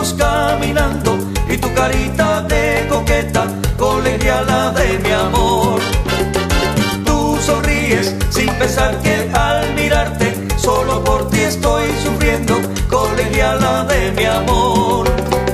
libros caminando y tu carita de coqueta, colegiala de mi amor. Tú sonríes sin pensar que al mirarte solo por ti estoy sufriendo, colegiala de mi amor.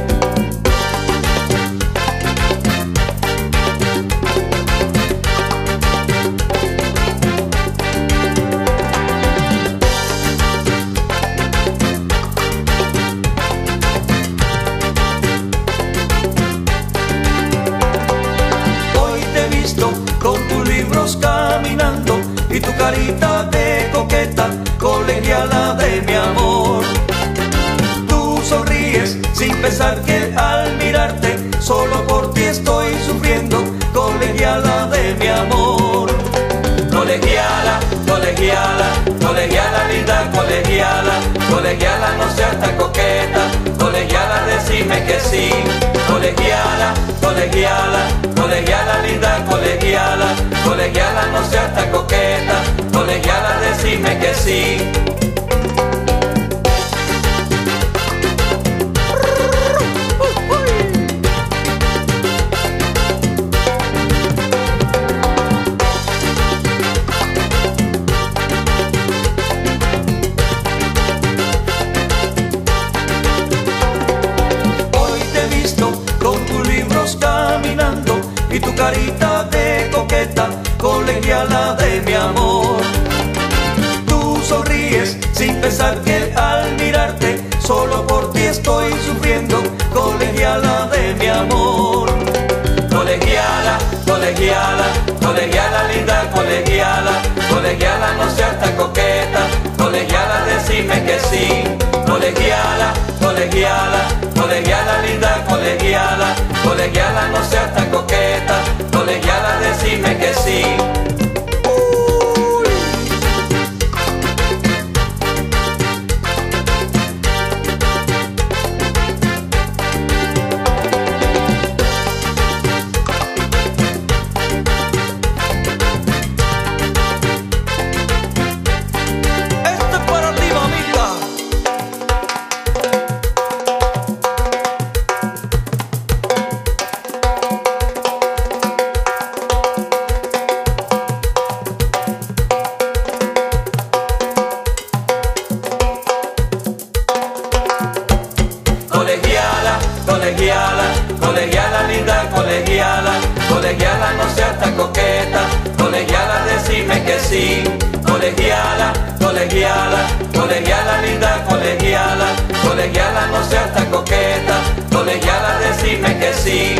Con tus libros caminando y tu carita de coqueta, colegiala de mi amor. Tú sonríes sin pensar que al mirarte solo por ti estoy sufriendo, colegiala de mi amor. Colegiala, colegiala, colegiala linda, colegiala, colegiala no seas tan coqueta, colegiala decime que sí. Colegiala, colegiala, colegiala linda, colegiala, colegiala no seas tan coqueta, colegiala decime que sí. Caminando y tu carita de coqueta, colegiala de mi amor. Tú sonríes sin pensar que al mirarte solo por ti estoy sufriendo, colegiala de mi amor. Colegiala, colegiala, colegiala linda, colegiala, colegiala no seas tan coqueta, colegiala decime que sí. Colegiala, colegiala, colegiala linda, colegiala, colegiala no seas tan coqueta, colegiala decime que sí. Colegiala, colegiala linda, colegiala, colegiala no seas tan coqueta, colegiala decime que sí. Colegiala, colegiala, colegiala linda, colegiala, colegiala no seas tan coqueta, colegiala decime que sí.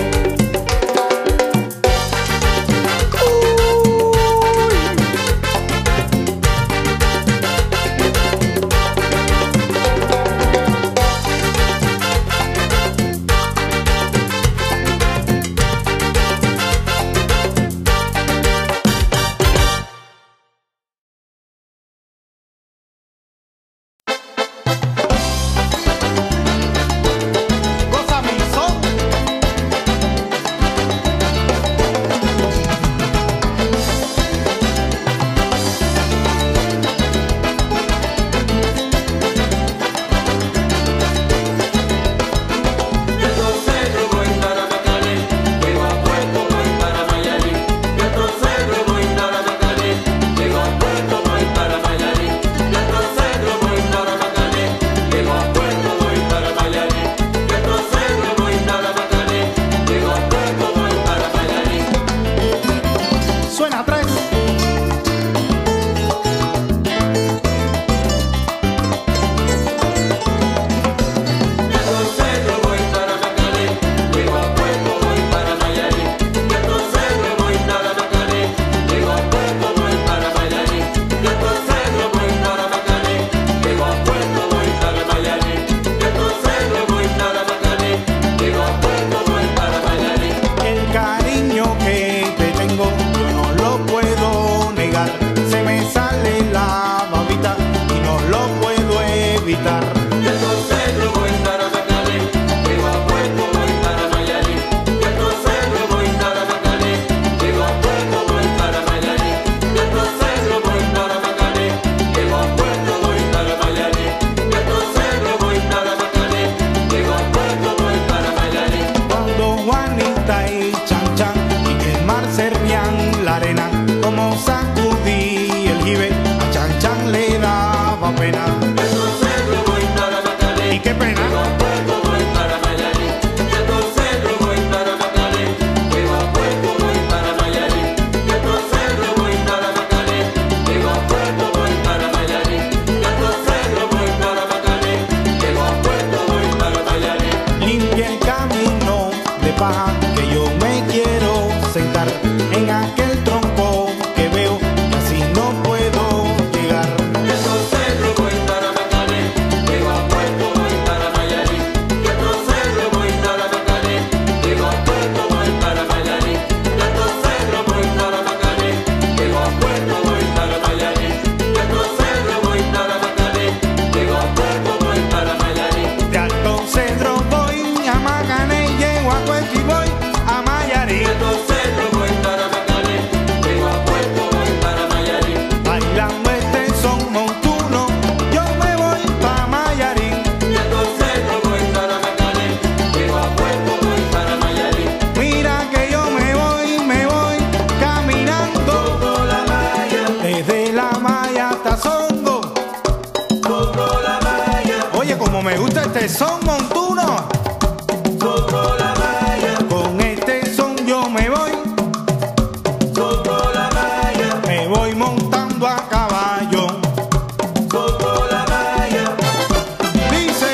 montuno. Sobre la malla, Con este son yo me voy sobre la malla, montando a caballo. sobre la malla, Dice,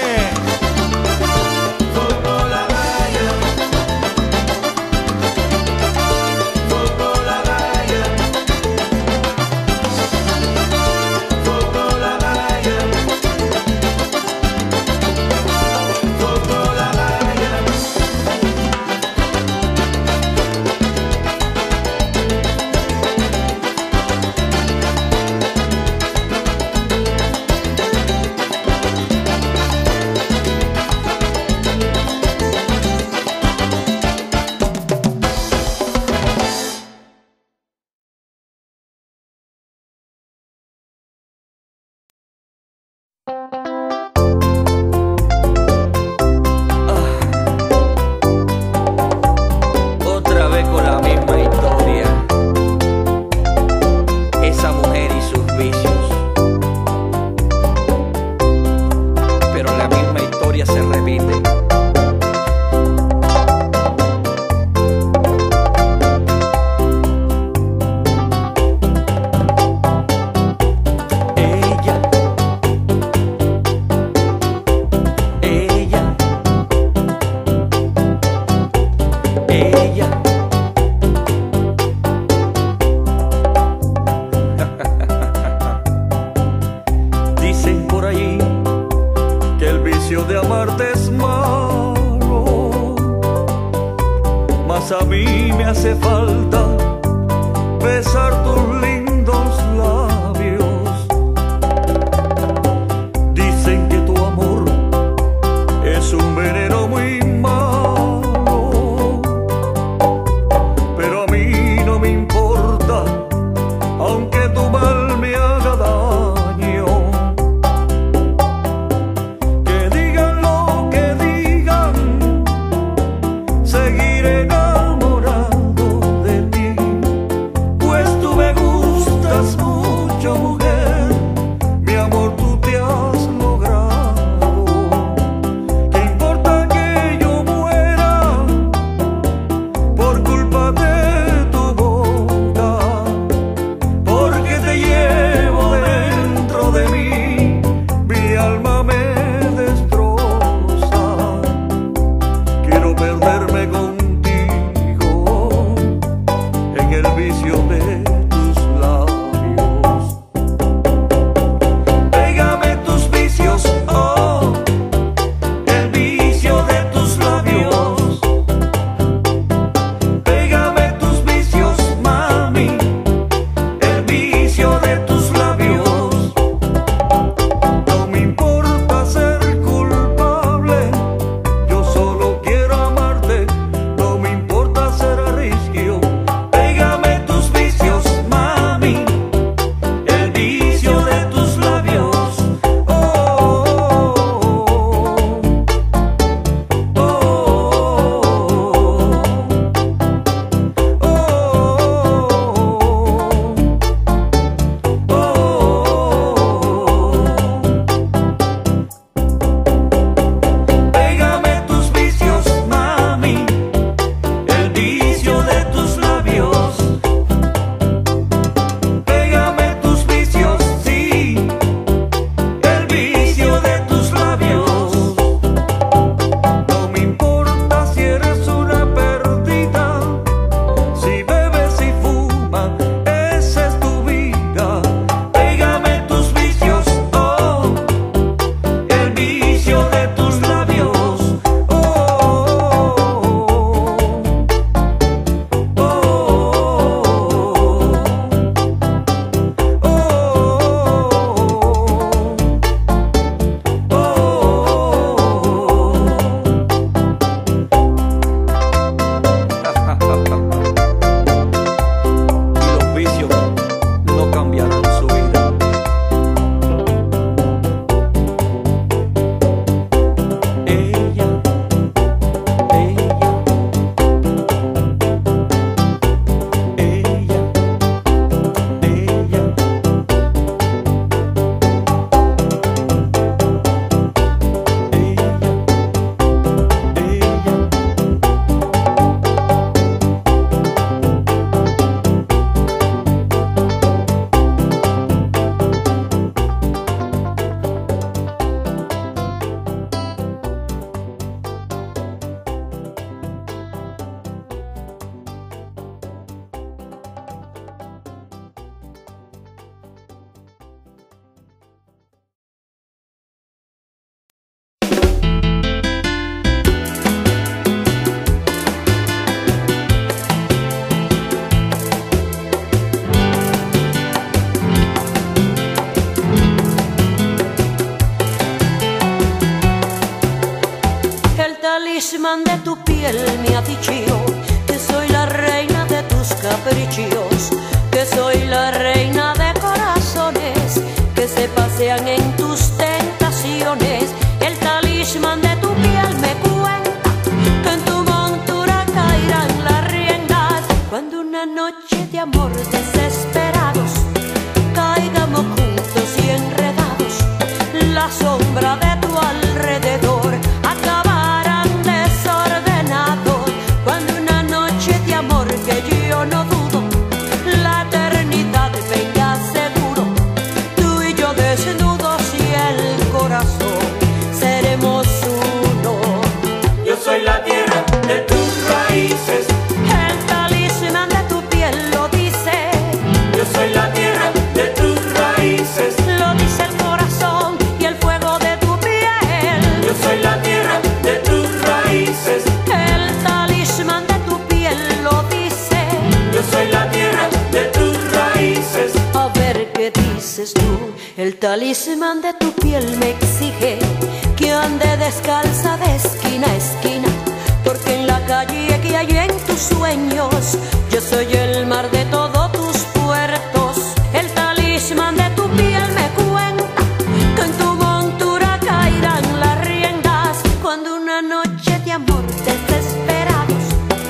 sobre la malla, sobre la malla, sobre la malla, sobre la malla. Otra vez con la misma historia, esa mujer y sus vicios, pero la misma historia se repite. Ella, ella, ella. Dicen por ahí que el vicio de amarte es malo, mas a mí me hace falta besar tus lindos labios. Dicen que tu amor es un veneno muy malo, pero a mí no me importa, aunque tu mal me haga daño. Que digan lo que digan, seguiré enamorado de ti, pues tú me gustas. talismán de tu piel me ha dicho que soy la reina de tus caprichos, que soy la reina de corazones que se pasean en tus tentaciones. El talismán de tu piel me cuenta que en tu montura caerán las riendas cuando una noche de amor desesperados caigamos juntos y enredados. La sombra de tu alrededor acabarán desordenados cuando una noche de amor que yo no dudo la eternidad venga seguro. Tú y yo desnudos y el corazón seremos uno. Yo soy la tierra de tus raíces, El talismán de tu piel lo dice. yo soy la tierra de tus raíces, Lo dice el corazón y el fuego de tu piel. yo soy la tierra de tus raíces, El talismán de tu piel lo dice. yo soy la tierra de tus raíces. A ver qué dices tú. El talismán de tu piel me exige que ande descalza de esquina a esquina, porque en la calle que hay en tus sueños yo soy el mar de todos tus puertos. El talismán de tu piel me cuenta que en tu montura caerán las riendas cuando una noche de amor desesperados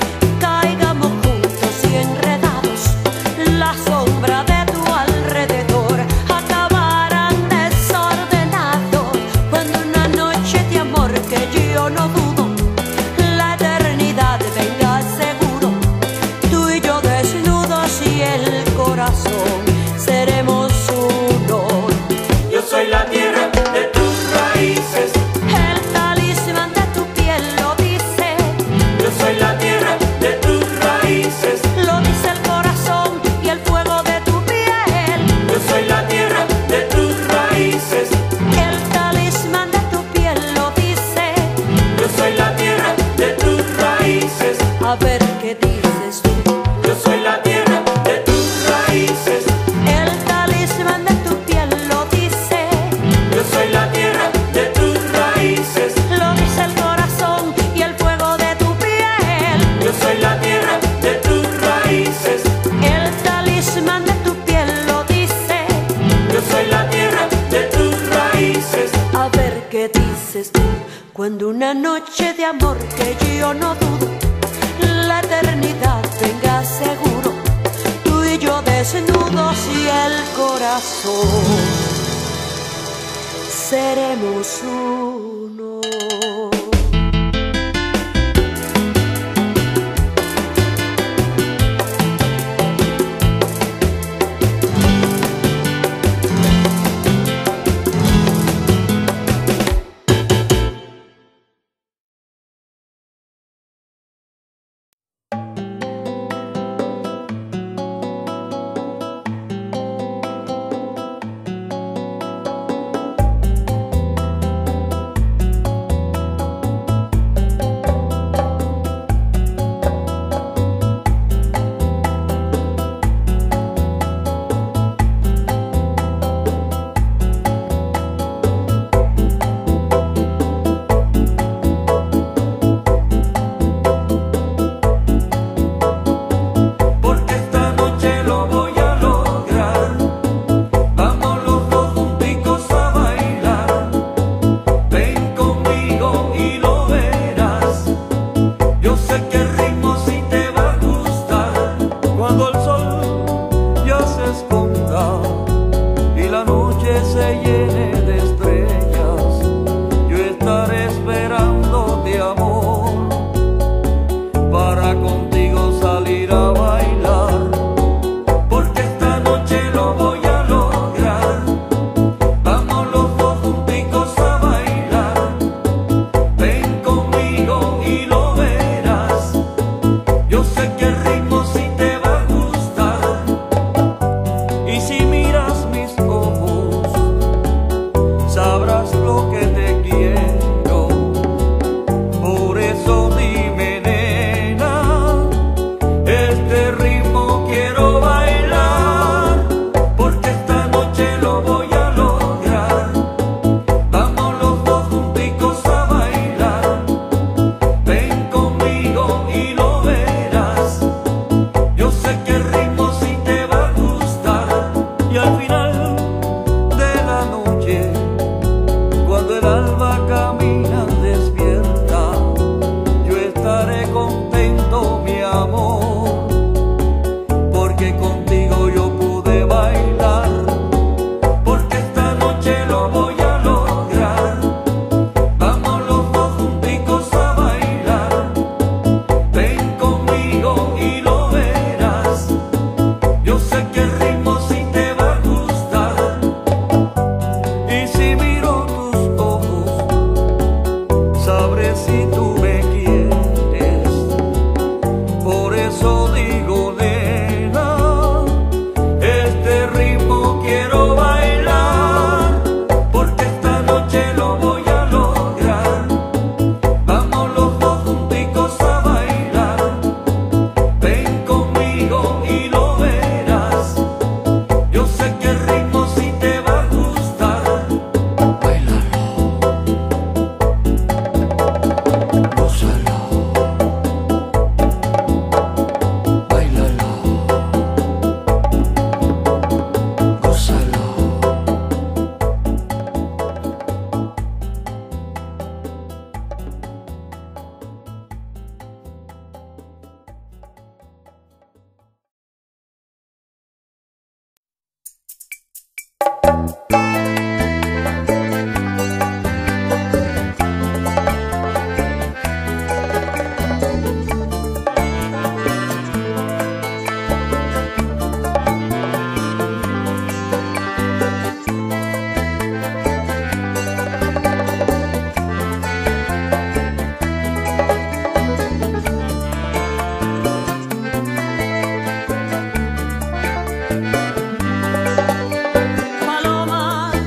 caigamos juntos y enredados. La sombra de tu alrededor acabarán desordenados cuando una noche de amor que yo no dudo la eternidad venga seguro. Tú y yo desnudos y el corazón seremos uno. Yo soy la tierra de tus raíces, El talismán de tu piel lo dice. yo soy la tierra de tus raíces, Lo dice el corazón y el fuego de tu piel. yo soy la tierra de tus raíces, El talismán de tu piel lo dice. yo soy la tierra de tus raíces, A ver qué dices tú. yo soy la tierra de tus raíces, El talismán de tu piel lo dice. yo soy la tierra de tus raíces, Lo dice el corazón y el fuego de tu piel. yo soy la tierra de tus raíces, El talismán de tu piel lo dice. yo soy la tierra de tus raíces. A ver qué dices tú. Cuando una noche de amor que yo no dudo la eternidad venga seguro. Tú y yo desnudos y el corazón seremos uno. Sabrás lo que te quiero, sabré si tú me quieres. Por eso digo, nena, este ritmo quiero bailar, porque esta noche lo voy a lograr. Vamos los dos junticos a bailar. Ven conmigo y lo verás. Yo sé que el ritmo sí te va a gustar. Báilalo, gózalo, báilalo, gózalo. Paloma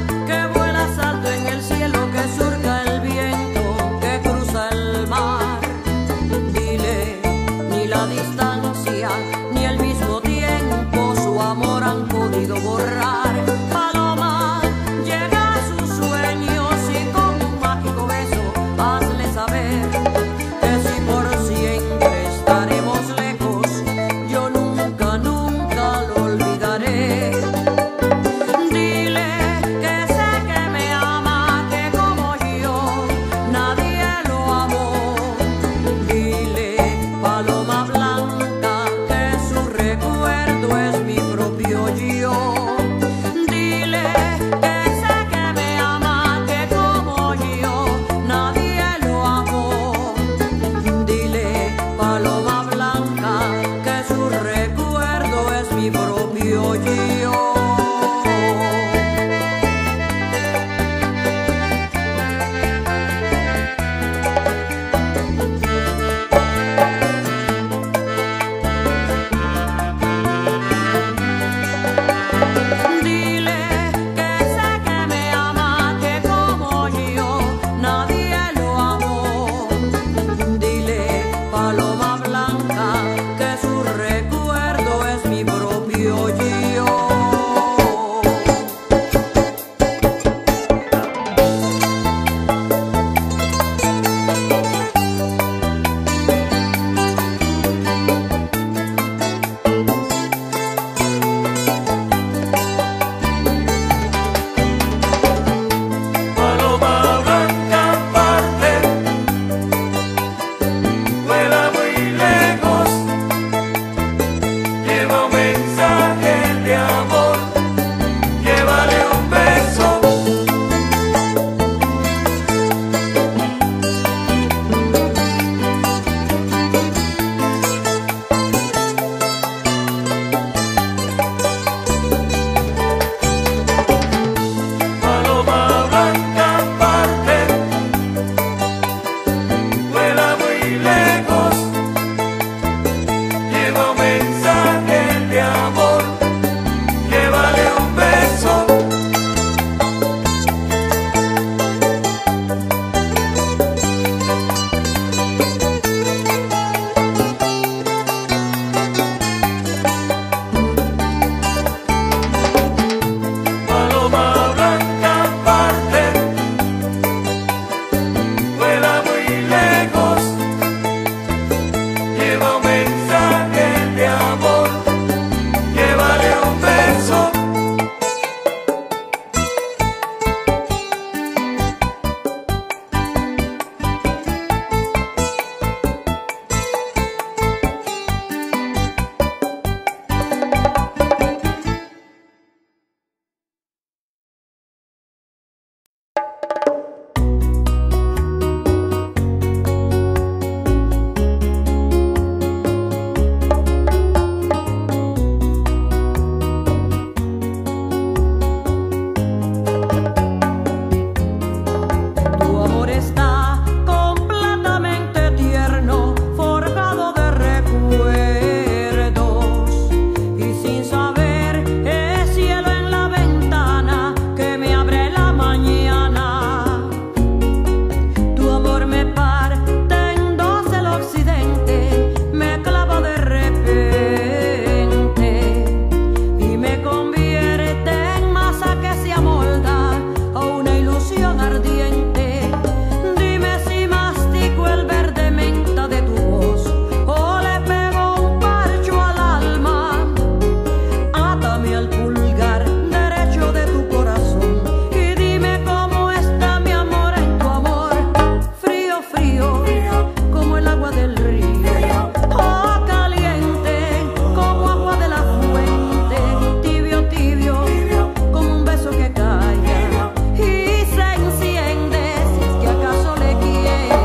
frío como el agua del río, o caliente como agua de la fuente, tibio, tibio, como un beso que calla y se enciende si es que acaso le quieres.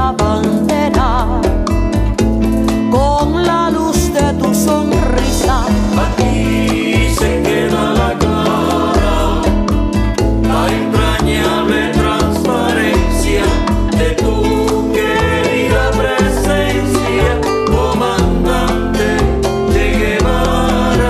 la bandera, con la luz de tu sonrisa. Aquí se queda la clara, la entrañable transparencia de tu querida presencia, comandante Che Guevara.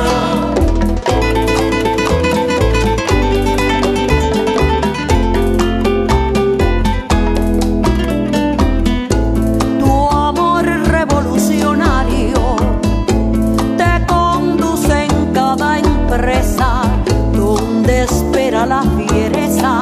Tu amor revolucionario te conduce en cada empresa donde espera la fiereza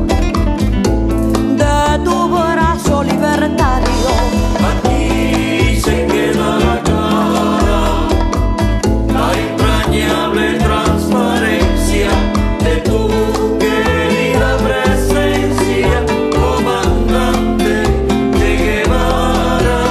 de tu brazo libertario. Aquí se queda la clara, la entrañable transparencia de tu querida presencia, comandante Che Guevara.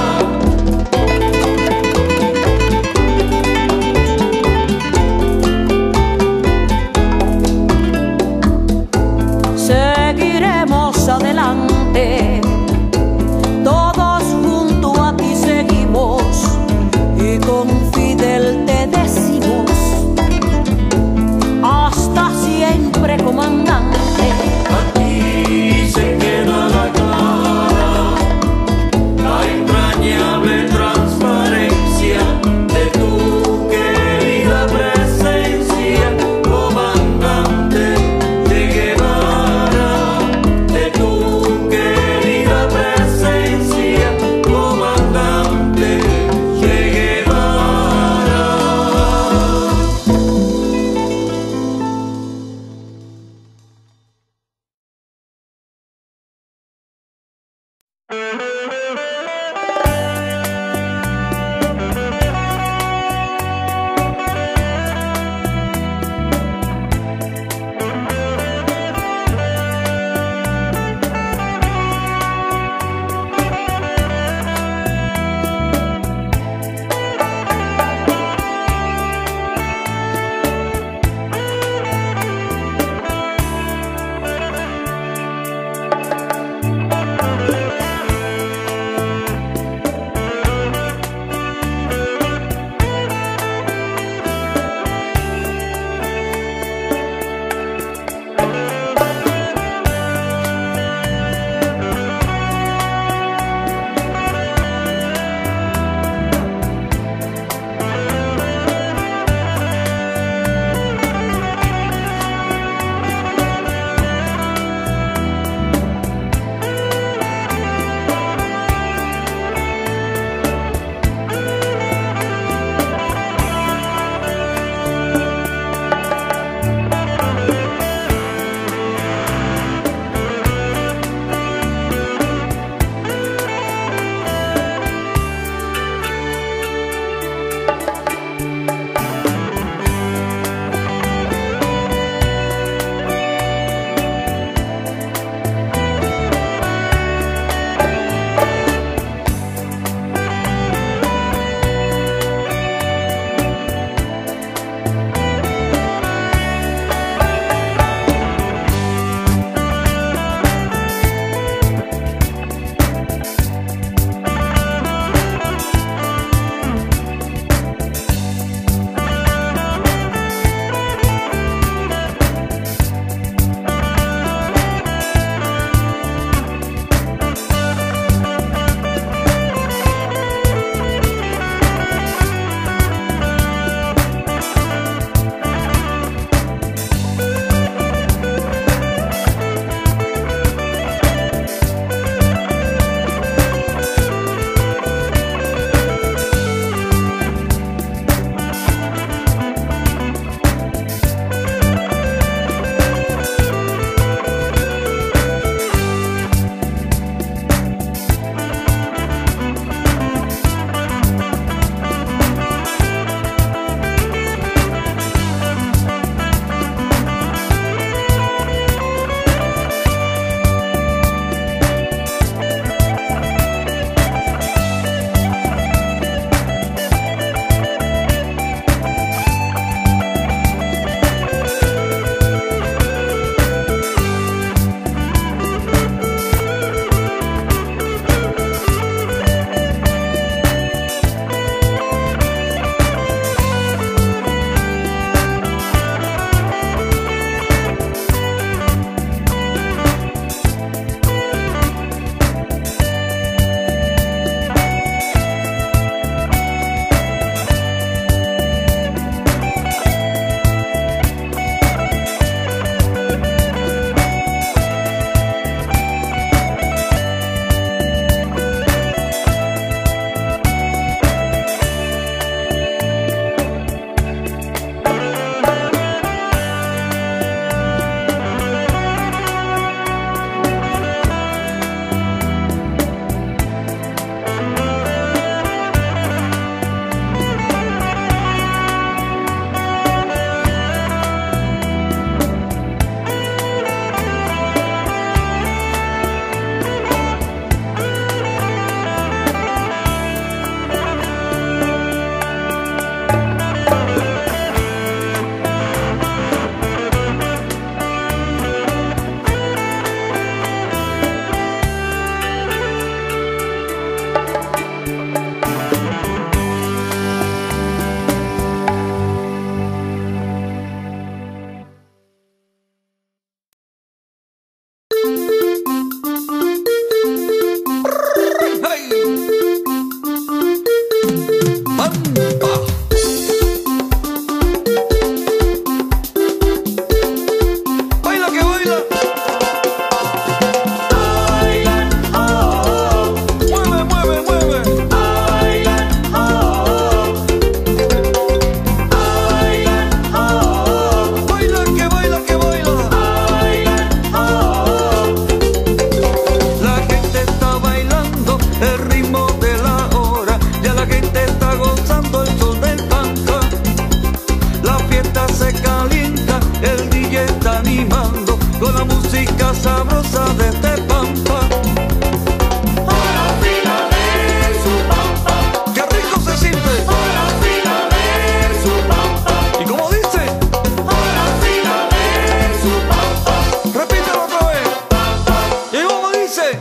fiesta sabrosa de este pampa. A la fila de su pampa. ¡Qué rico se siente! A la fila de su pampa. ¿Y cómo dice? A la fila de su pampa. Repítelo otra vez. ¿Y cómo dice?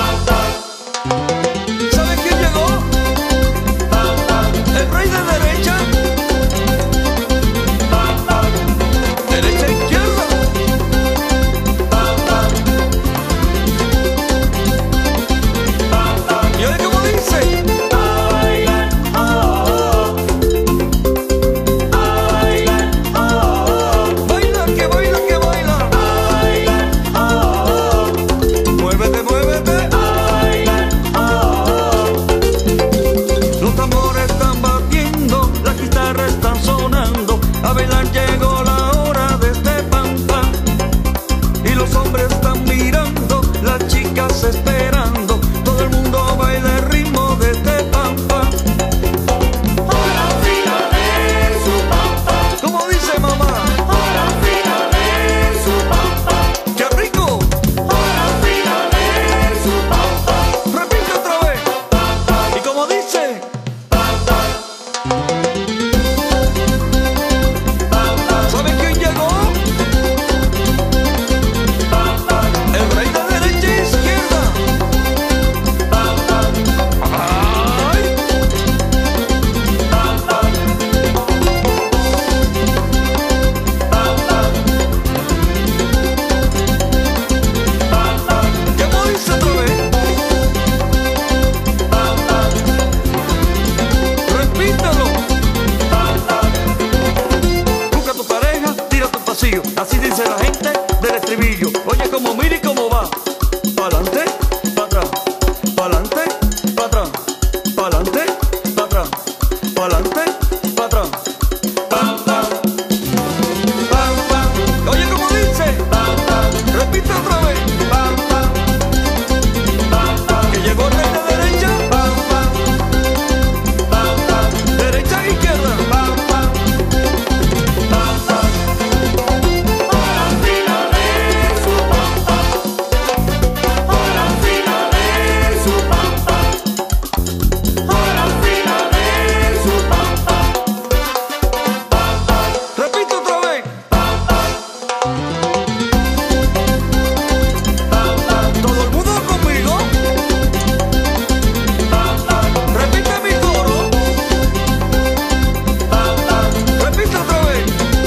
¿Sabes quién llegó? El rey de derecha. Derecha e izquierda. ¿Y ahora cómo dice? Bailan, oh, bailan, oh, Baila, que baila, que baila. bailan, oh, Muévete, muévete. bailan, oh. Los tambores están batiendo, las guitarras están sonando. A bailar llegó la hora de este pampa. Y los hombres están mirando, las chicas esperando. Todo el mundo baila el ritmo de este pampa. A la fila de su pampa. ¿Cómo dice mamá? A la fila de su pampa. ¡Qué rico! A la fila de su pampa. Repite otra vez. ¿Y cómo dice? ¿Saben quién llegó? El rey de derecha e izquierda. ¡Ay! ¿Cómo dice otra vez? Repítelo. Busca tu pareja, tira tu pasillo. Así dice la gente del estribillo. Oye, como mira y cómo va. Pa'lante, pa' atrás. Pa'lante, pa' atrás. Pa'lante, pa' atrás. Pa'lante, pa' atrás. Pam, pam. Pam, pam. Oye, como dice. Repite otra vez. Pam, pam. Que llegó el rey de derecha. Pam, pam. Derecha e izquierda. Pam, pam. A la fila de su pampa. A la fila de su pampa. A la fila de su pampa. Repite otra vez. Todo el mundo conmigo. Repite mi coro. Repite otra vez.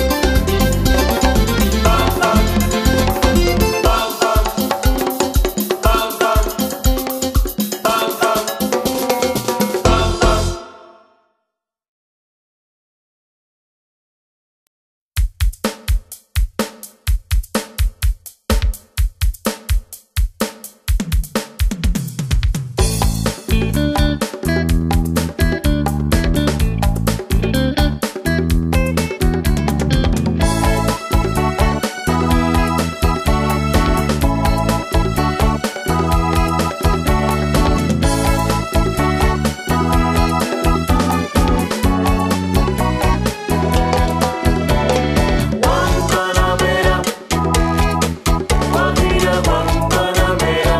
Guantanamera, Guajira, Guantanamera,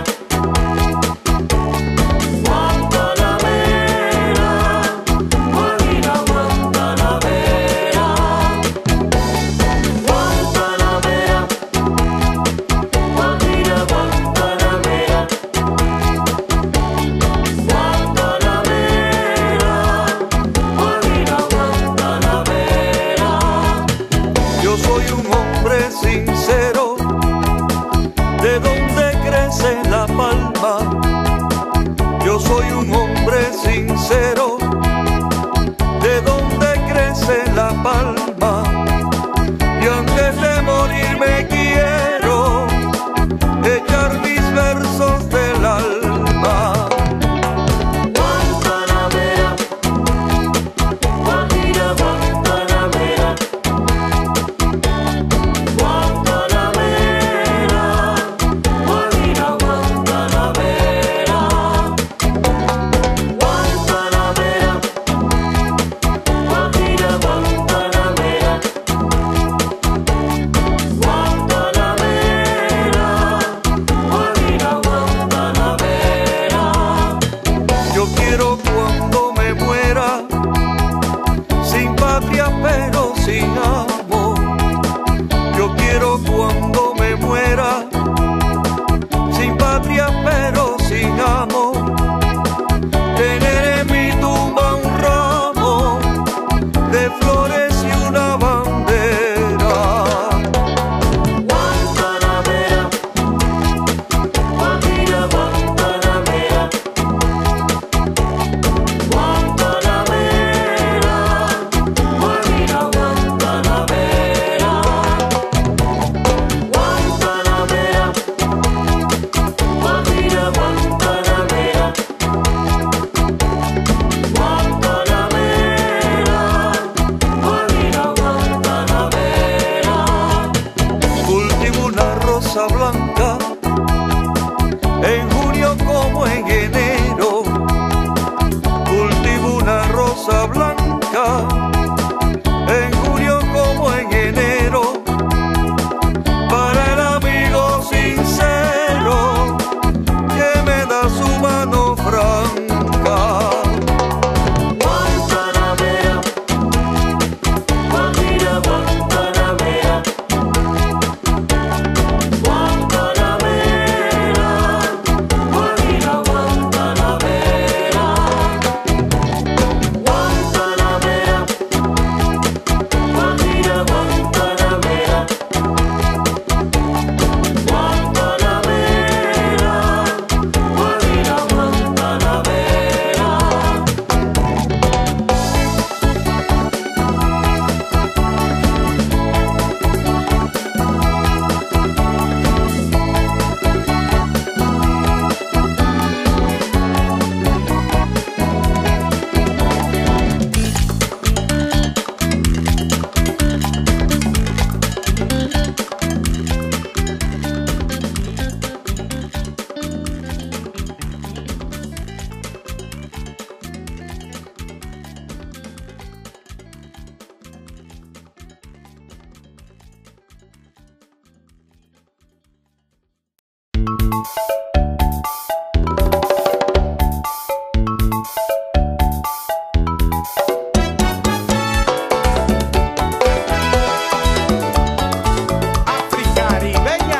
Guantanamera, Guajira, Guantanamera, Guantanamera, Guajira, Guantanamera, Guantanamera, Guajira, Guantanamera. Yo soy un hombre sincero, de donde crece la palma. Yo soy un hombre sincero, de donde crece la palma. Y antes de morirme quiero echar mis versos del alma. Guantanamera, Guajira, Guantanamera, Guantanamera, Guajira, Guantanamera. rosa blanca, en junio como en enero, cultivo una rosa blanca, en junio como en enero, para el amigo sincero que me da su mano franca. Guantanamera, Guajira, Guantanamera, Guantanamera, Guajira, Guantanamera, Guantanamera, Guajira, Guantanamera, Guantanamera, Africaribeña.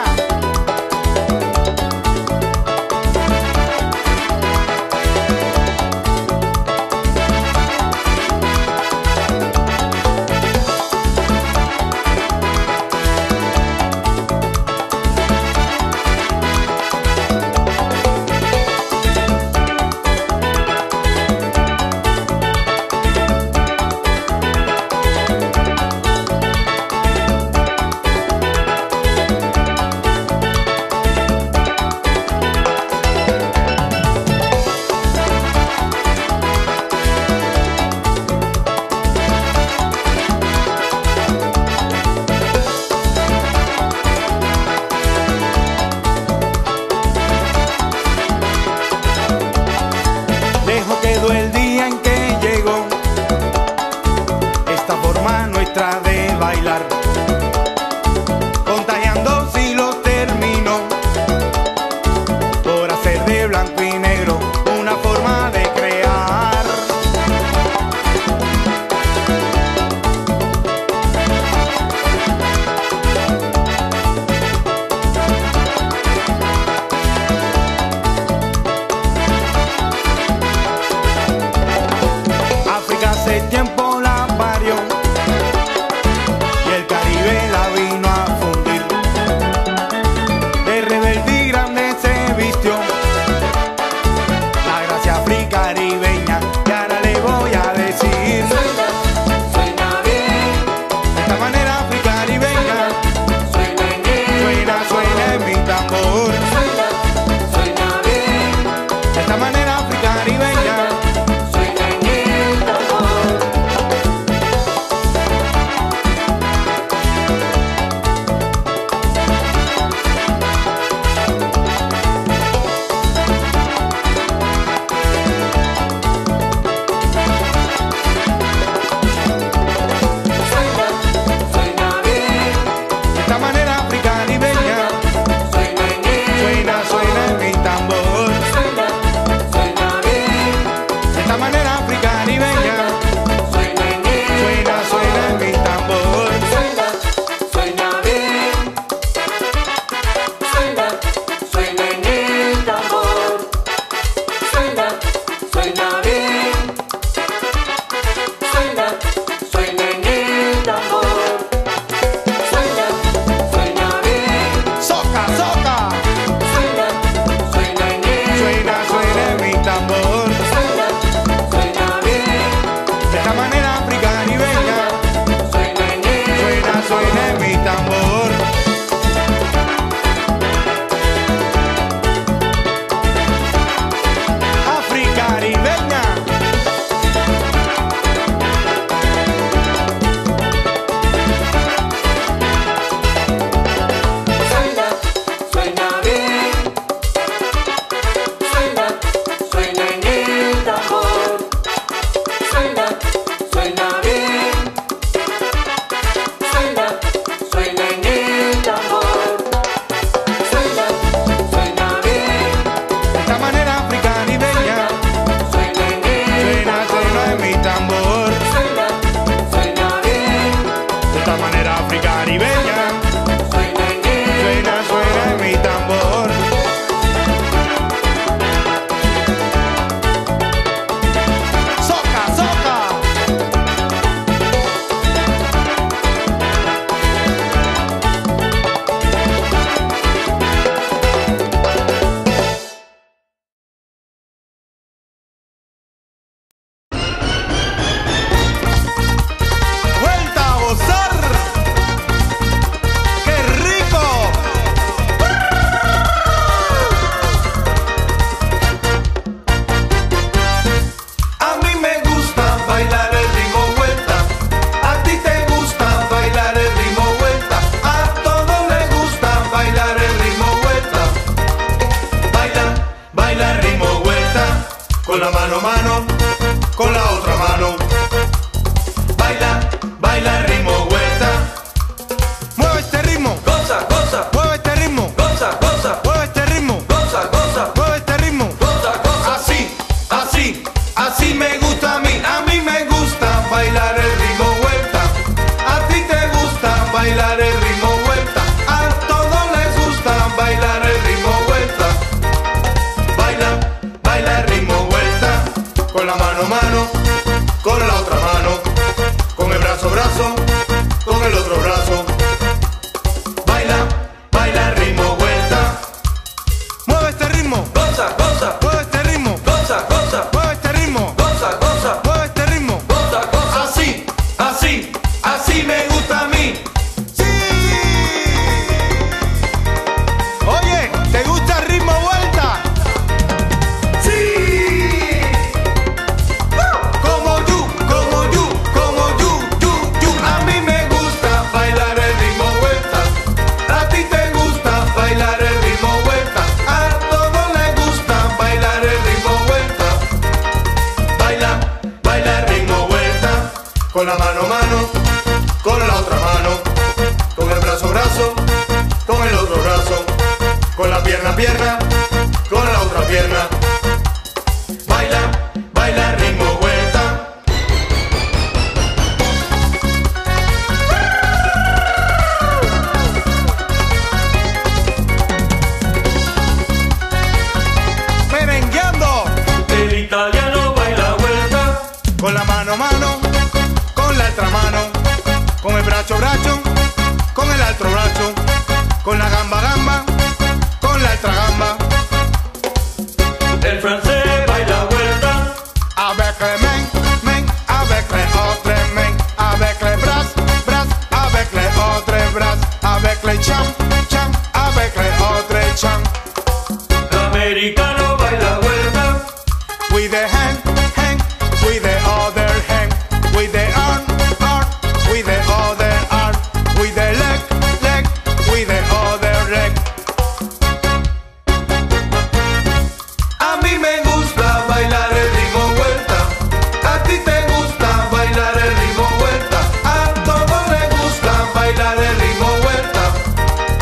con la mano, mano, con la otra mano. Baila, baila el ritmo vuelta. Mueve este ritmo, Goza, goza, mueve este ritmo, goza, goza, mueve este ritmo, goza, goza, mueve este ritmo. goza, goza. Así, así, así me gusta a mí me gusta bailar el ritmo vuelta. A ti te gusta bailar el ritmo vuelta. A todos les gusta bailar el ritmo vuelta. Baila, baila el ritmo vuelta. Con la mano, mano, con la otra mano. Con el brazo, brazo, con el otro brazo. Baila, baila el ritmo vuelta. Mueve este ritmo, Goza, goza, mueve este ritmo, goza, goza, mueve este ritmo, goza, goza, mueve este ritmo. goza, goza. Así, así, así me gusta a mí. ¡Sí! Oye, ¿te gusta el ritmo vuelta? ¡Sí! Como you, como you, como you. A mí me gusta bailar el ritmo vuelta. A ti te gusta bailar el ritmo vuelta. A todos les gusta bailar el ritmo vuelta. Baila, baila el ritmo vuelta. Con la mano, mano, con la otra mano. Con el brazo, brazo, con el otro brazo. Con la pierna, pierna, con la otra pierna. Baila, baila el ritmo vuelta. Merengueando El italiano baila vuelta. con la mano, mano, con la otra mano, con el brazo, brazo, con el otro brazo, con la gamba, gamba, con la otra gamba. El francés baila vuelta. Avec les mains, mains, avec les autres mains, avec les bras, bras, avec les autres bras, avec les cham, cham, avec les autres cham. El americano baila vuelta. With the hand, hand, with the other hand, with the arm, arm, with the other arm, with the leg, leg, with the other leg. A mí me gusta bailar el ritmo vuelta. A ti te gusta bailar el ritmo vuelta. A todos les gusta bailar el ritmo vuelta.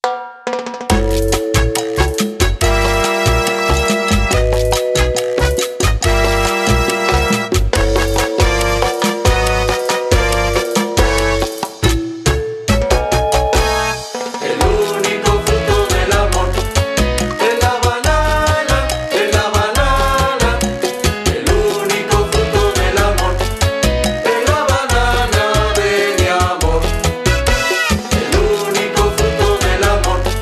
El único fruto del amor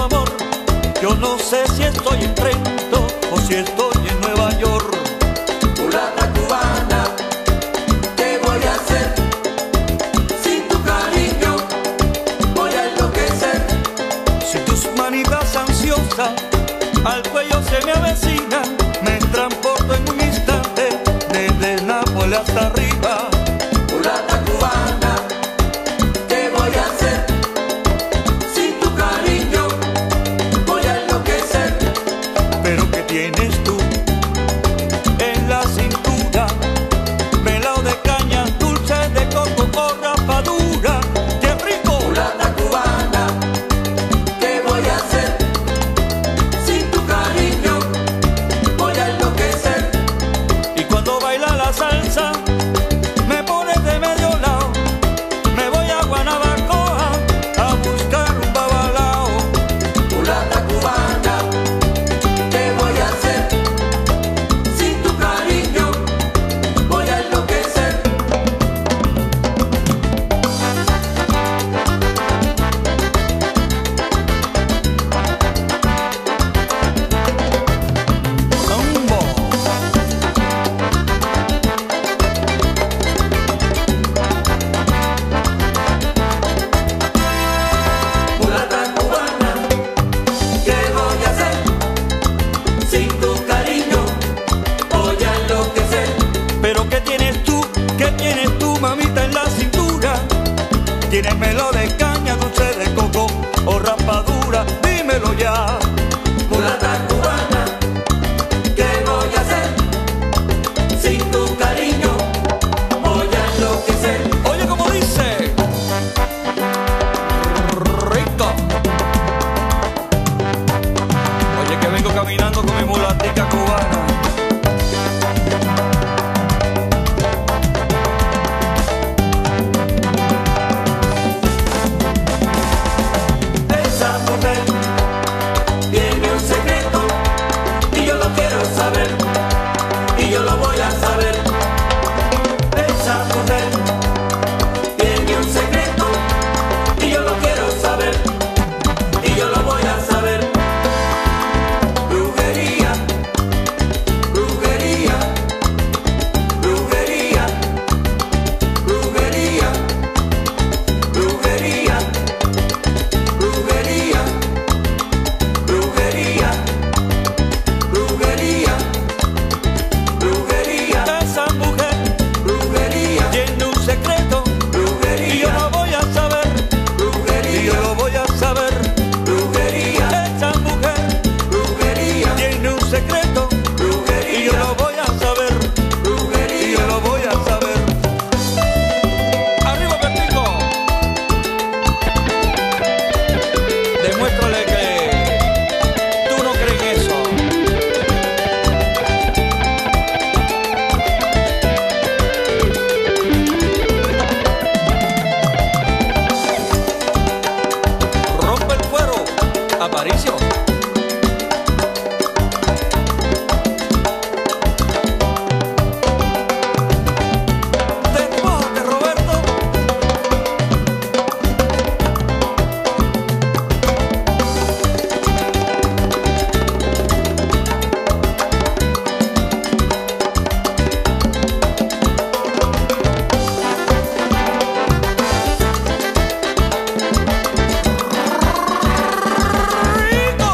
amor. Yo no sé si estoy en Trento o si estoy en Nueva York. Mulata cubana, ¿qué voy a hacer? Sin tu cariño voy a enloquecer. Si tus manitas ansiosas al cuello se me avecinan, me transporto en un instante desde Nápoles hasta arriba. Mulata cubana, ¿qué voy a hacer? Sin tu cariño voy a enloquecer. Pero ¿qué tienes tú en la cintura? Melao de caña, dulce de coco o rapadura. ¡Qué rico! Mulata cubana, ¿qué voy a hacer? Sin tu cariño voy a enloquecer. Y cuando baila la salsa me pones de medio lado. Me voy a Guanabacoa a buscar un babalao. Mulata cubana, ¿qué voy a hacer? Sin tu cariño voy a enloquecer. Mambo. Mulata cubana, ¿qué voy a hacer? Sin tu cariño voy a enloquecer. Pero ¿qué tienes tú? ¿Qué tienes tú, mamita, en la cintura? ¿Tienes melo de caña, dulce de coco o rapadura? Dímelo ya. Mulata cubana, ¿qué voy a hacer? Sin tu cariño voy a enloquecer. Oye, como dice. Rico. Oye, que vengo caminando con mi mulatica cubana. Esa mujer tiene un secreto y yo lo quiero saber, y yo lo voy a saber. Esa mujer tiene un secreto y yo lo quiero saber, y yo lo voy a saber. Brujería, brujería, brujería, brujería, brujería. Brujería, brujería, brujería, brujería, Esa mujer brujería, tiene un secreto y yo brujería, lo voy a saber. Y yo brujería, lo voy a saber. brujería, Esa mujer brujería, tiene un secreto y yo brujería, lo voy a saber. Y brujería. yo lo voy a saber. ¡Arriba, Pertico! Demuéstrale que tú no crees en eso. Rompe el cuero, Aparicio. Despote, Roberto. Rico.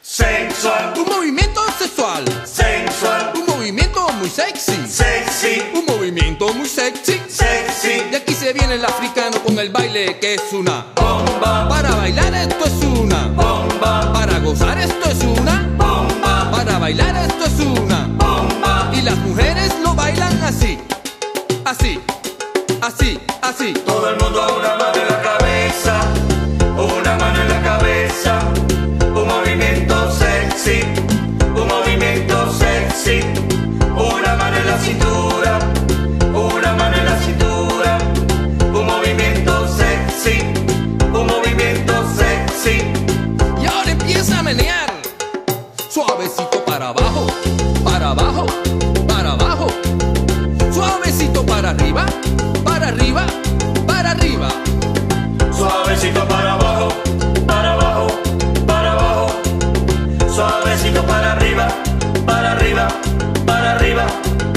sensual, Un movimiento sexual, sensual, un movimiento muy sexy, sexy, un movimiento muy sexy. sexy, Y aquí se viene el africano con el baile que es una bomba, Para bailar esto es una bomba, Para gozar esto es una bomba, Para bailar esto es una bomba. Y las mujeres lo bailan así, así, así, así. Todo el mundo a una mano en la cabeza, una mano en la cabeza, un movimiento sexy, un movimiento sexy, una mano en la cintura, una mano en la cintura, un movimiento sexy, un movimiento sexy. Y ahora empieza a menear, suavecito para abajo, para abajo, para abajo. Suavecito para arriba, para arriba, para arriba. Suavecito para abajo, para abajo, para abajo. Suavecito para arriba, para arriba, para arriba.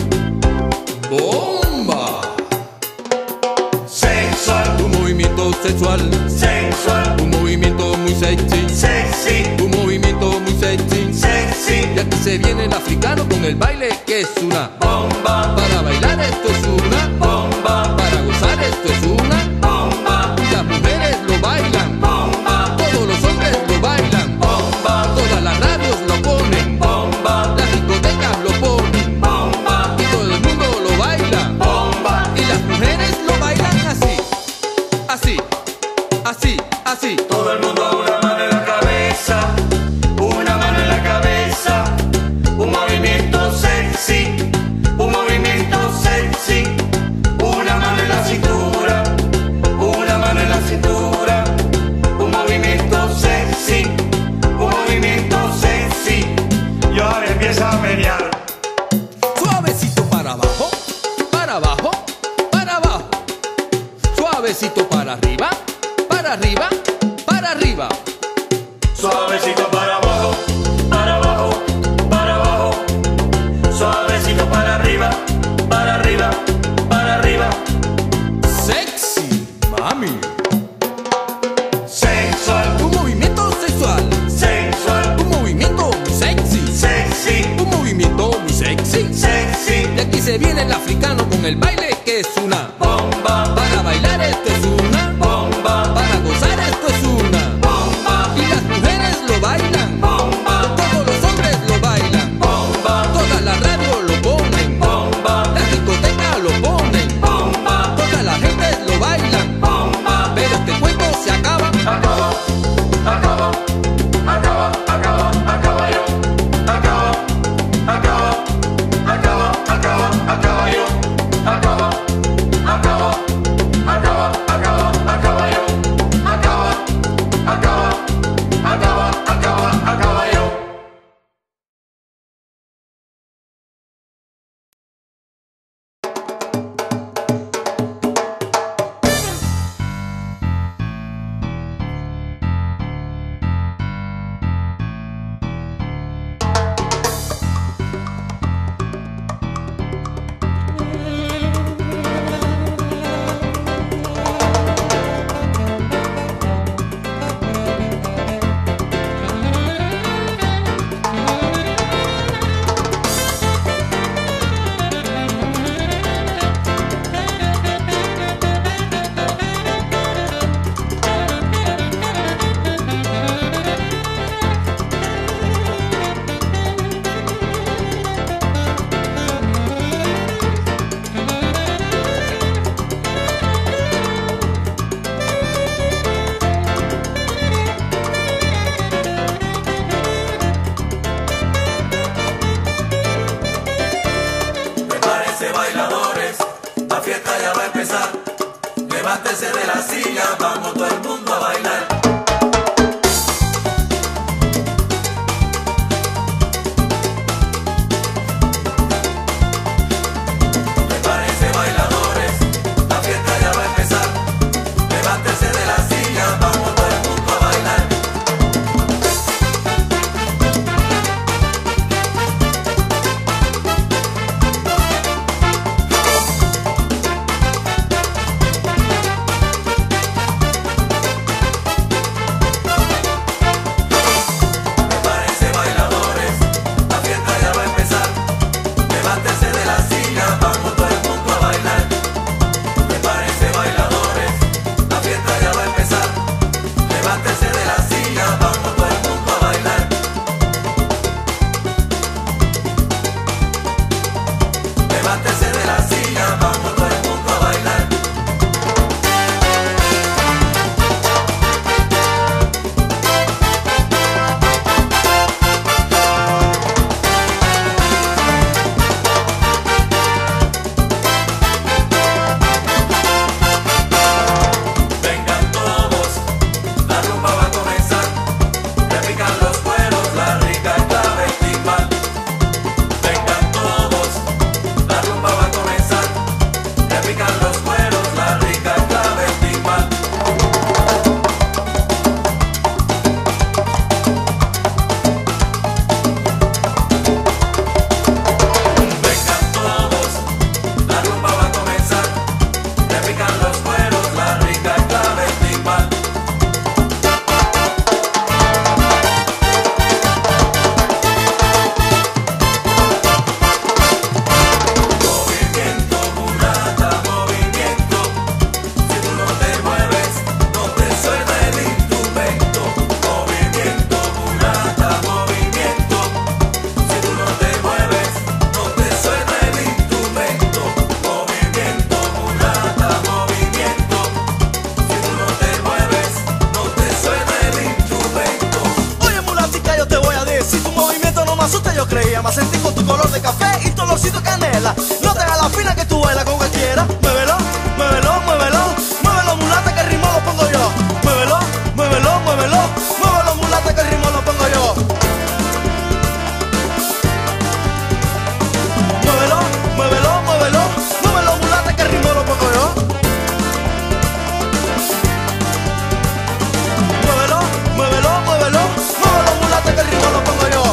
¡Bomba! Sensual, Un movimiento sexual, sensual, un movimiento muy sexy, sexy, un movimiento muy sexy. sexy. Y aquí se viene el africano con el baile que es una Bomba, Para bailar esto es una bomba, Para gozar esto es una bomba, Las mujeres lo bailan, bomba, todos los hombres lo bailan, bomba, todas las radios lo ponen, bomba, las discotecas lo ponen bomba, y todo el mundo lo baila. bomba. Y las mujeres lo bailan así, así, así, así. Todo el mundo a una mano en la cabeza, una mano en la cabeza, un movimiento sexy, un movimiento sexy, una mano en la cintura, una mano en la cintura, un movimiento sexy, un movimiento sexy. Y ahora empieza a menear. Suavecito para abajo, para abajo, para abajo. Suavecito para arriba, para arriba, para arriba. Suavecito para abajo, para abajo, para abajo. Suavecito para arriba, para arriba, para arriba. Sexy, mami. Sensual, Un movimiento sexual, sensual, un movimiento muy sexy, sexy, un movimiento muy sexy. sexy. Y aquí se viene el africano con el baile que es una Bomba, Para bailar esto es una bomba, Para gozar esto es una bomba, Y las mujeres lo bailan, bomba, todos los hombres lo bailan, bomba, todas las radios lo ponen, bomba, las discotecas lo ponen, bomba, toda la gente lo bailan. bomba. Pero este cuento se acaba. Acaba, acaba, acaba, acaba, acaba yo. Acaba, acaba, acaba, acaba, acaba yo. Acaba, acaba, acaba, acaba, acaba yo. Acaba, acaba, acaba, acaba, acaba yo. estrella, más sentí con tu color de café y tu olorcito de canela. No te hagas la fina que tú bailas con cualquiera. Muévelo, muévelo, muévelo, muévelo, mulata, que el ritmo lo pongo yo. Muévelo, muévelo, muévelo, muévelo, mulata, que el ritmo lo pongo yo. Muévelo, muévelo, muévelo, muévelo, mulata, que el ritmo lo pongo yo. Muévelo, muévelo, muévelo, muévelo, mulata, que el ritmo lo pongo yo.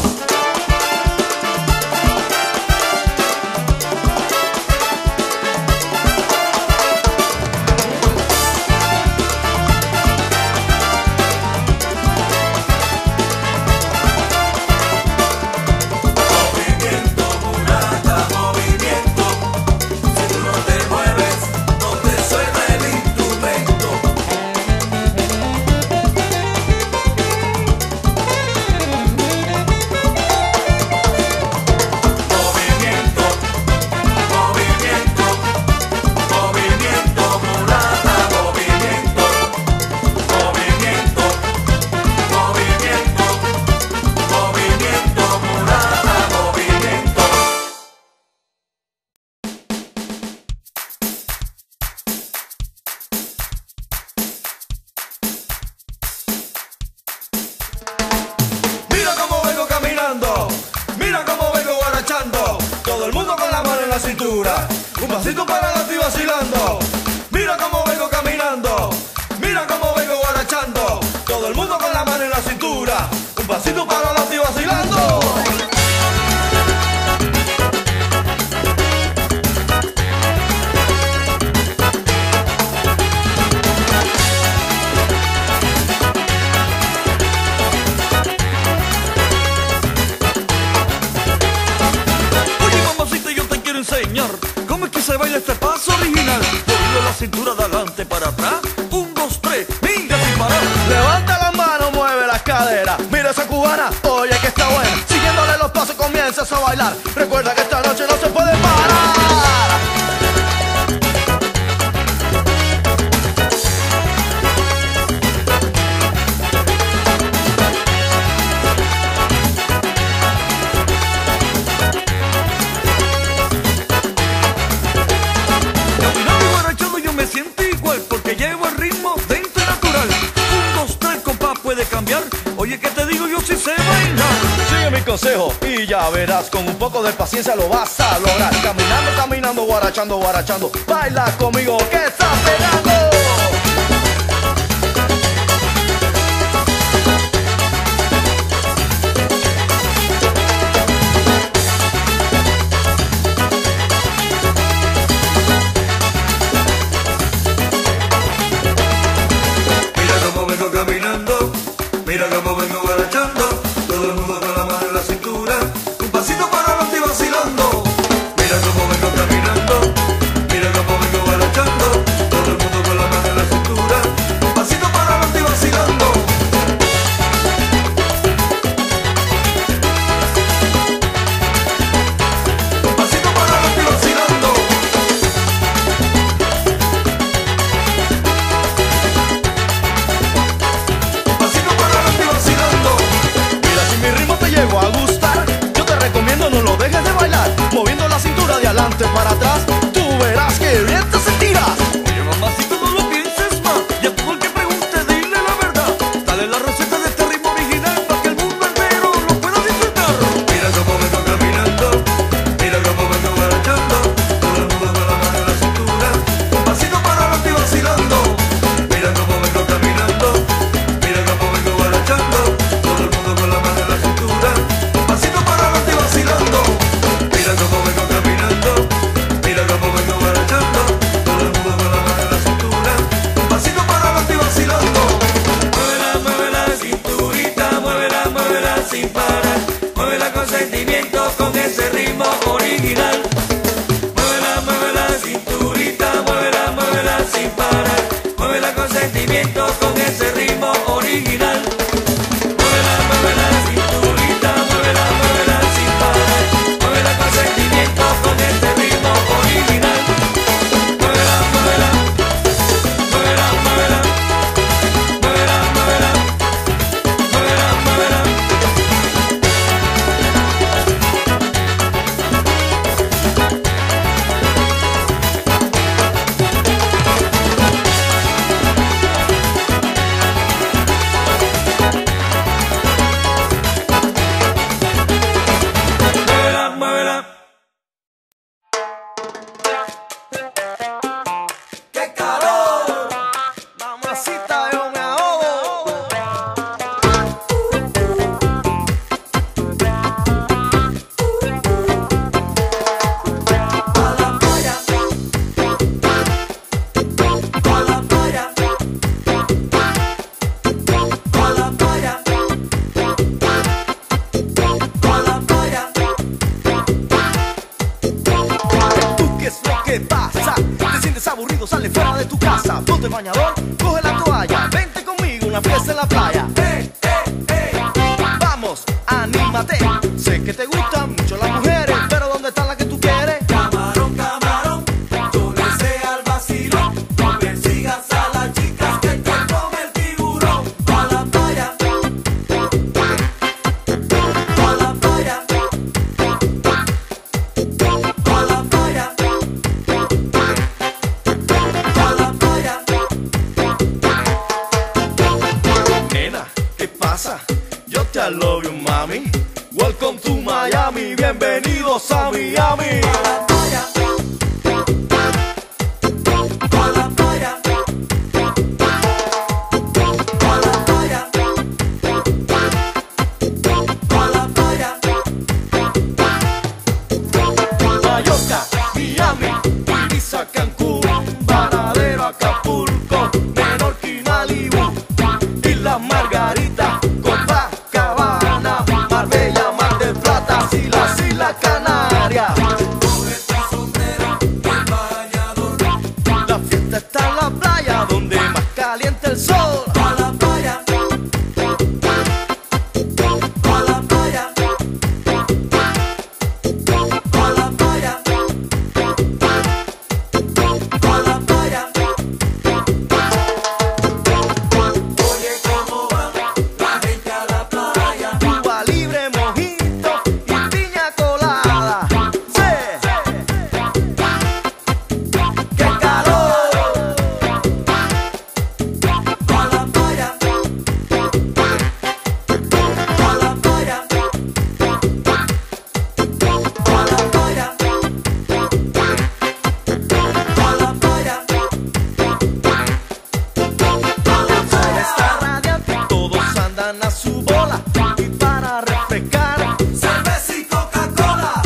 Un pasito para adelante y vacilando. Mira cómo vengo caminando. Mira cómo vengo guarachando. Todo el mundo con la mano en la cintura. Un pasito para adelante y vacilando. ¿Cómo es que se baila este paso original? Moviendo la cintura de adelante para atrás. 1, 2, 3, mira sin parar. Levanta las manos, mueve las caderas. Mira esa cubana, oye que está buena. Siguiéndole los pasos comienzas a bailar. Recuerda que esta noche no se puede parar. Oye, ¿qué te digo? Yo sí sé bailar. Sigue mi consejo y ya verás, con un poco de paciencia lo vas a lograr. Caminando, caminando, guarachando, guarachando. Baila conmigo que está pegando. Mira cómo vengo caminando. Mira cómo vengo guarachando, todo el mundo con la mano en la cintura, un pasito para adelante y vacilando. Mira cómo vengo caminando, mira cómo vengo guarachando, todo el mundo con la mano en la cintura, un pasito para adelante y vacilando. Un pasito para adelante y vacilando. Llego a gustar, yo te recomiendo no lo dejes de bailar, moviendo la cintura de adelante para atrás, tú verás que bien te sentirás. Oye, mamacita, no lo pienses más, y a todo el que pregunte dile la verdad. Dale la receta de este ritmo original para que el mundo entero lo pueda disfrutar. Mira cómo vengo caminando, mira cómo vengo guarachando, todo el mundo con la mano en la cintura, un pasito para adelante y vacilando. Mira cómo vengo caminando, mira cómo vengo guarachando, todo el mundo con la mano en la cintura, un pasito para adelante y vacilando. Mira cómo vengo caminando, mira cómo vengo guarachando, todo el mundo con la mano en la cintura, un pasito para adelante y vacilando. Muévela, muévela, cinturita, muévela, muévela sin parar, muévela con sentimiento, con ese ritmo original. Muévela, muévela, cinturita, muévela, muévela sin parar, muévela con sentimiento, con ese ritmo original. Muévela, muévela, cinturita, muévela, muévela sin parar, muévela con sentimiento, con ese ritmo original. Muévela, muévela, muévela, muévela, muévela, muévela, muévela, muévela. bañador, coge la toalla, vente conmigo, una fiesta en la playa. Vamos, anímate. Sé que te gustan mucho las mujeres, pero ¿dónde están las que tú quieres? Camarón, camarón, yo le sé al vacilón. No persigas a las chicas que te come el tiburón. Pa' la playa, pa' la playa, pa' la playa, pa' la playa. Nena, ¿qué pasa? Yo te love you, mami. Welcome to Miami, bienvenidos a Miami. Pa' la playa, pa' la playa, pa' la playa, pa' la playa. Mallorca, Miami, Ibiza, Cancún, Varadero, Acapulco, Menorca y Malibú, Islas Margarita, Copacabana, Marbella, Mar del Plata y las Islas Canarias. Coge tu sombrero, el bañador. La fiesta está en la playa donde más calienta el sol. Pa' la playa, pa' la playa, pa' la playa, pa' la playa. Oye, cómo va la gente a la playa. Cuba libre, mojito y piña colada. ¡Sí! ¡Qué calor! Pa' la playa, pa' la playa, pa' la playa, pa' la playa. El sol está radiante y todos andan a su bola. Y para refrescar, Cerveza y Coca-Cola.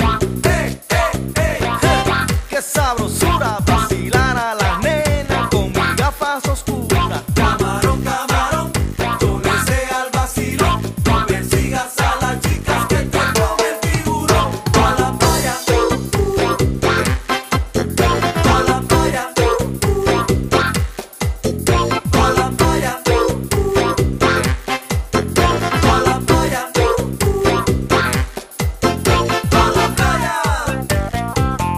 qué sabrosura vacilar a las nenas con mis gafas oscuras. Camarón, camarón, yo le sé al vacilón. No persigas a las chicas que te come el tiburón. Pa' la playa, pa' la playa, pa' la playa, pa' la playa, pa' la playa.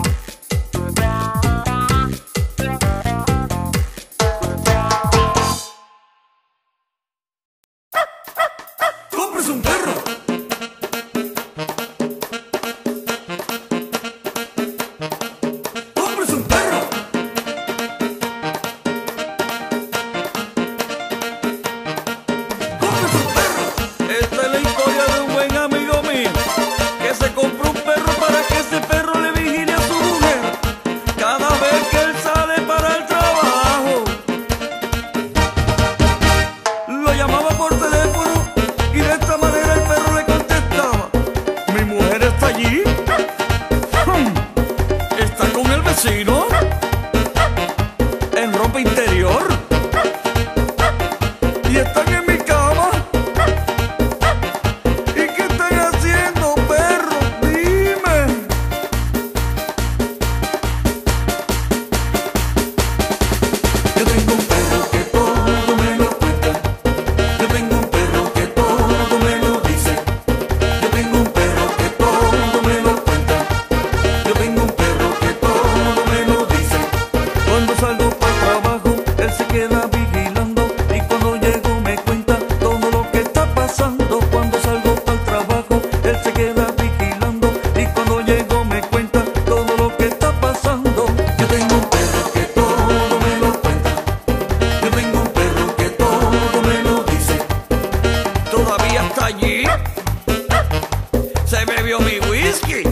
¡Compres un perro! ¡Compres un perro! ¡Compres un perro! Esta es la historia de un buen amigo mío que se compró un perro para que ese perro le vigile a su mujer cada vez que él sale para el trabajo. Lo llamaba por teléfono y de esta manera el perro le contestaba: ¿mi mujer está allí? ¿Está con el vecino? ¿En ropa interior? ¿Y están en mi cama? ¿Y qué están haciendo, perro? Dime. Yo tengo un perro que todo me lo cuenta. Yo tengo un perro que todo me lo dice. Yo tengo un perro que todo me lo cuenta. Yo tengo un perro que todo me lo dice. Cuando salgo para el trabajo, él se queda vigilando y cuando llego me cuenta todo lo que está pasando. Cuando salgo para el trabajo, él se queda vigilando y cuando llego me cuenta todo lo que está pasando. Yo tengo un perro que todo me lo cuenta. Yo tengo un perro que todo me lo dice. ¿Todavía está allí? ¿Se bebió mi whisky?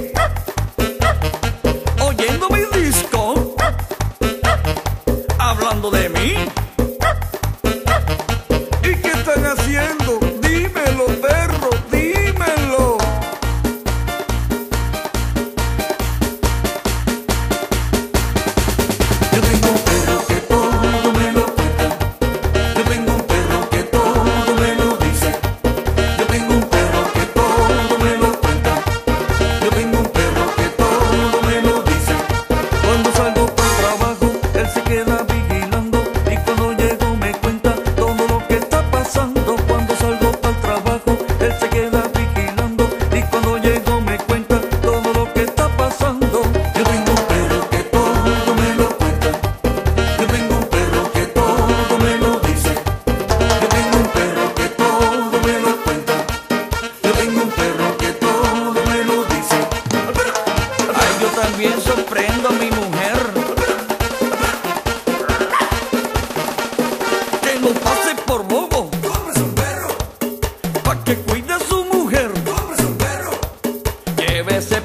¿Oyendo mi disco? ¿Hablando de mí? ¿Y qué están haciendo? Dímelo, perro, dímelo. Yo tengo un perro que todo me lo cuenta. Yo tengo un perro que todo me lo dice. Yo tengo un perro que todo me lo cuenta. Yo tengo un perro que todo me lo dice. Cuando salgo para el trabajo, él se queda vigilando y cuando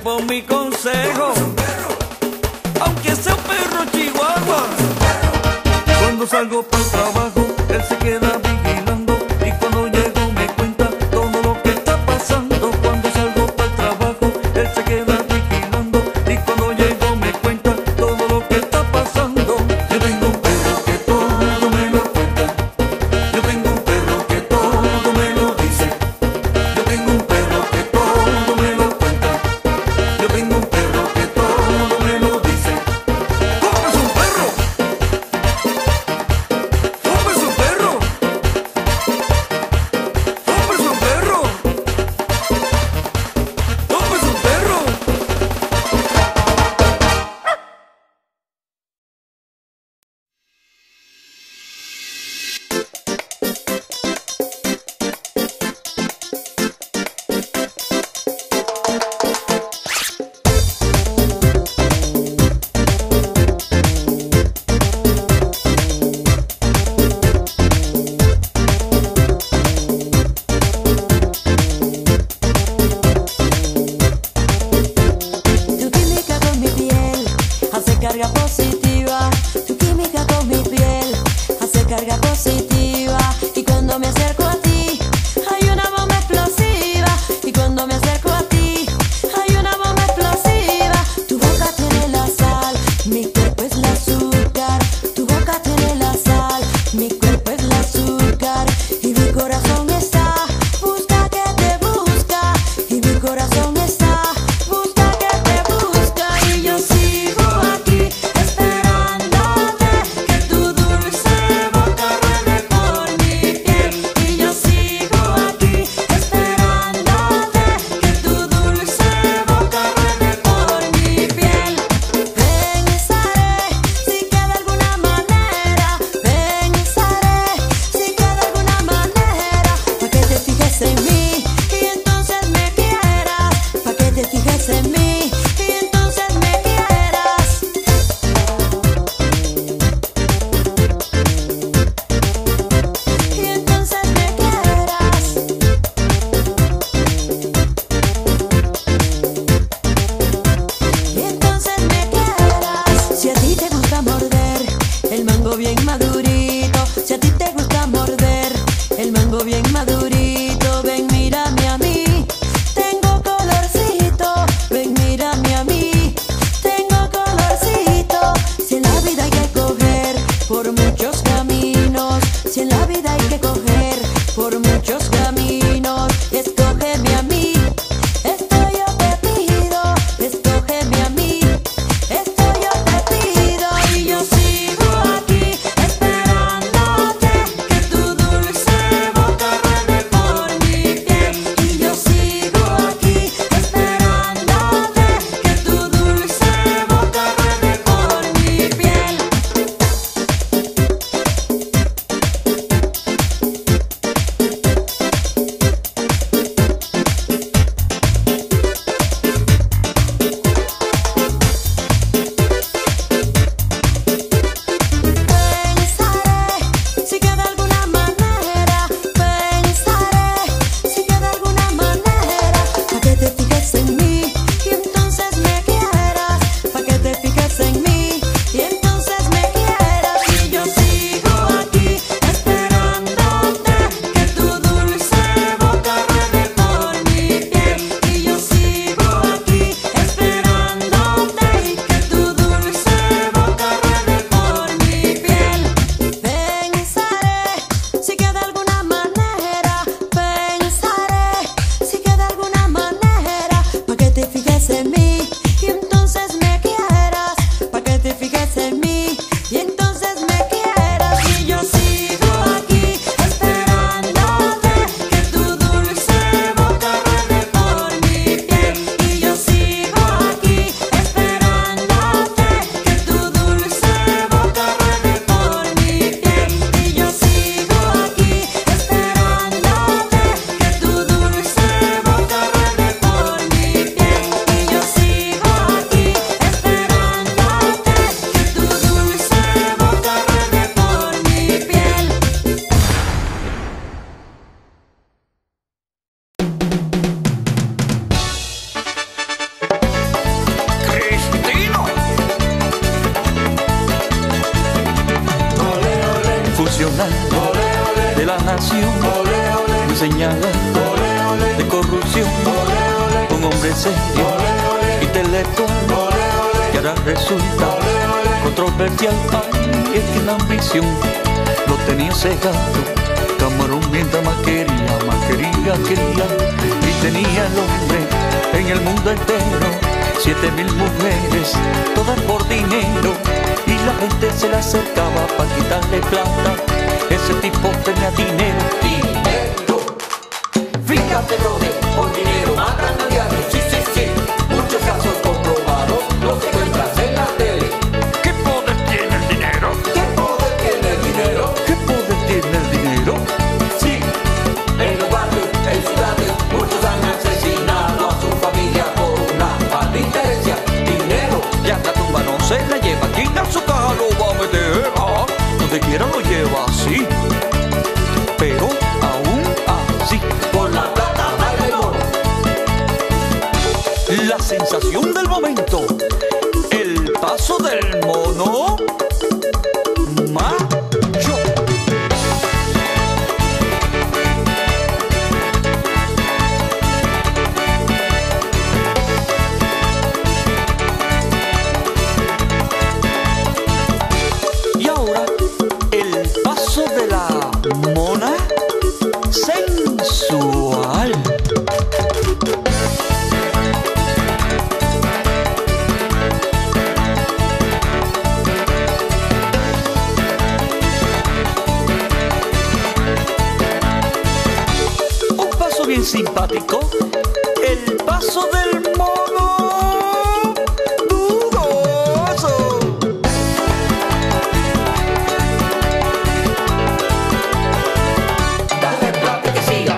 por mi consejo, aunque sea un perro chihuahua. Cuando salgo para el trabajo, él se queda vigilando y cuando llego me cuenta todo lo que está pasando. Cuando salgo para el trabajo, él se queda vigilando y cuando llego me cuenta todo lo que está pasando. Yo tengo un perro que todo me lo cuenta. Yo tengo un perro que todo me lo dice. Yo tengo un perro que todo me lo cuenta. Yo tengo un perro que todo me lo dice. ¿Cómo es un perro? ¿Cómo es un perro? ¿Cómo es un perro? ¿Cómo es un perro? Tu química con mi piel hace carga positiva. Tu química con mi piel hace carga positiva. Y cuando me acerco a ti, hay una bomba explosiva. Y cuando me acerco a ti, hay una bomba explosiva. Tu boca tiene la sal, mi cuerpo es el azúcar. Tu boca tiene la sal, mi cuerpo es el azúcar. Y mi corazón está, busca que te busca. Y mi corazón está, busca que te busca. Y yo sigo aquí esperándote, que tu dulce boca ruede por mi piel. Y yo sigo aquí esperándote, que tu dulce boca ruede por mi piel. Pensaré si queda alguna manera, pensaré si queda alguna manera, pa' que te fijes en mí y entonces me quieras, pa' que te fijes en mí y entonces me quieras. Y entonces me quieras. Y entonces me quieras. Si a ti te gusta morder el mango bien madurito, si a ti te gusta morder el mango bien madurito, ven, mírame a mí, tengo colorcito. Ven, mírame a mí, tengo colorcito. Si en la vida hay que coger por muchos caminos, si en la vida hay que coger por muchos caminos, escógeme a mí, esto yo te pido. Escógeme a mí, esto yo te pido. Y yo sigo aquí esperándote, que tu dulce boca ruede por mi piel. Y yo sigo aquí esperándote, que tu dulce boca ruede por mi piel. de corrupción, un hombre serio, intelectual, y ahora resulta controversial. Ay, es que la ambición lo tenía cegado. Camarón mientras más quería, y tenía el hombre en el mundo entero 7.000 mujeres, todas por dinero, y la gente se le acercaba para quitarle plata. Ese tipo tenía dinero. Fíjate, brother, por dinero matan a diario, sí, sí, sí. Muchos casos comprobados los encuentras en la tele. ¿Qué poder tiene el dinero? ¿Qué poder tiene el dinero? ¿Qué poder tiene el dinero? Sí, en los barrios, en ciudades, muchos han asesinado a su familia por una falta de interesia, dinero. Ya la tumba no se la lleva, quien a su caja lo va a meter. Ah, donde quiera lo lleva así, pero aún así, Por la plata baila el mono. la sensación del momento, el paso del mono macho. Y ahora, el paso de la mona sensual. Un paso bien simpático, el paso del mono dudoso. Dale plata que siga.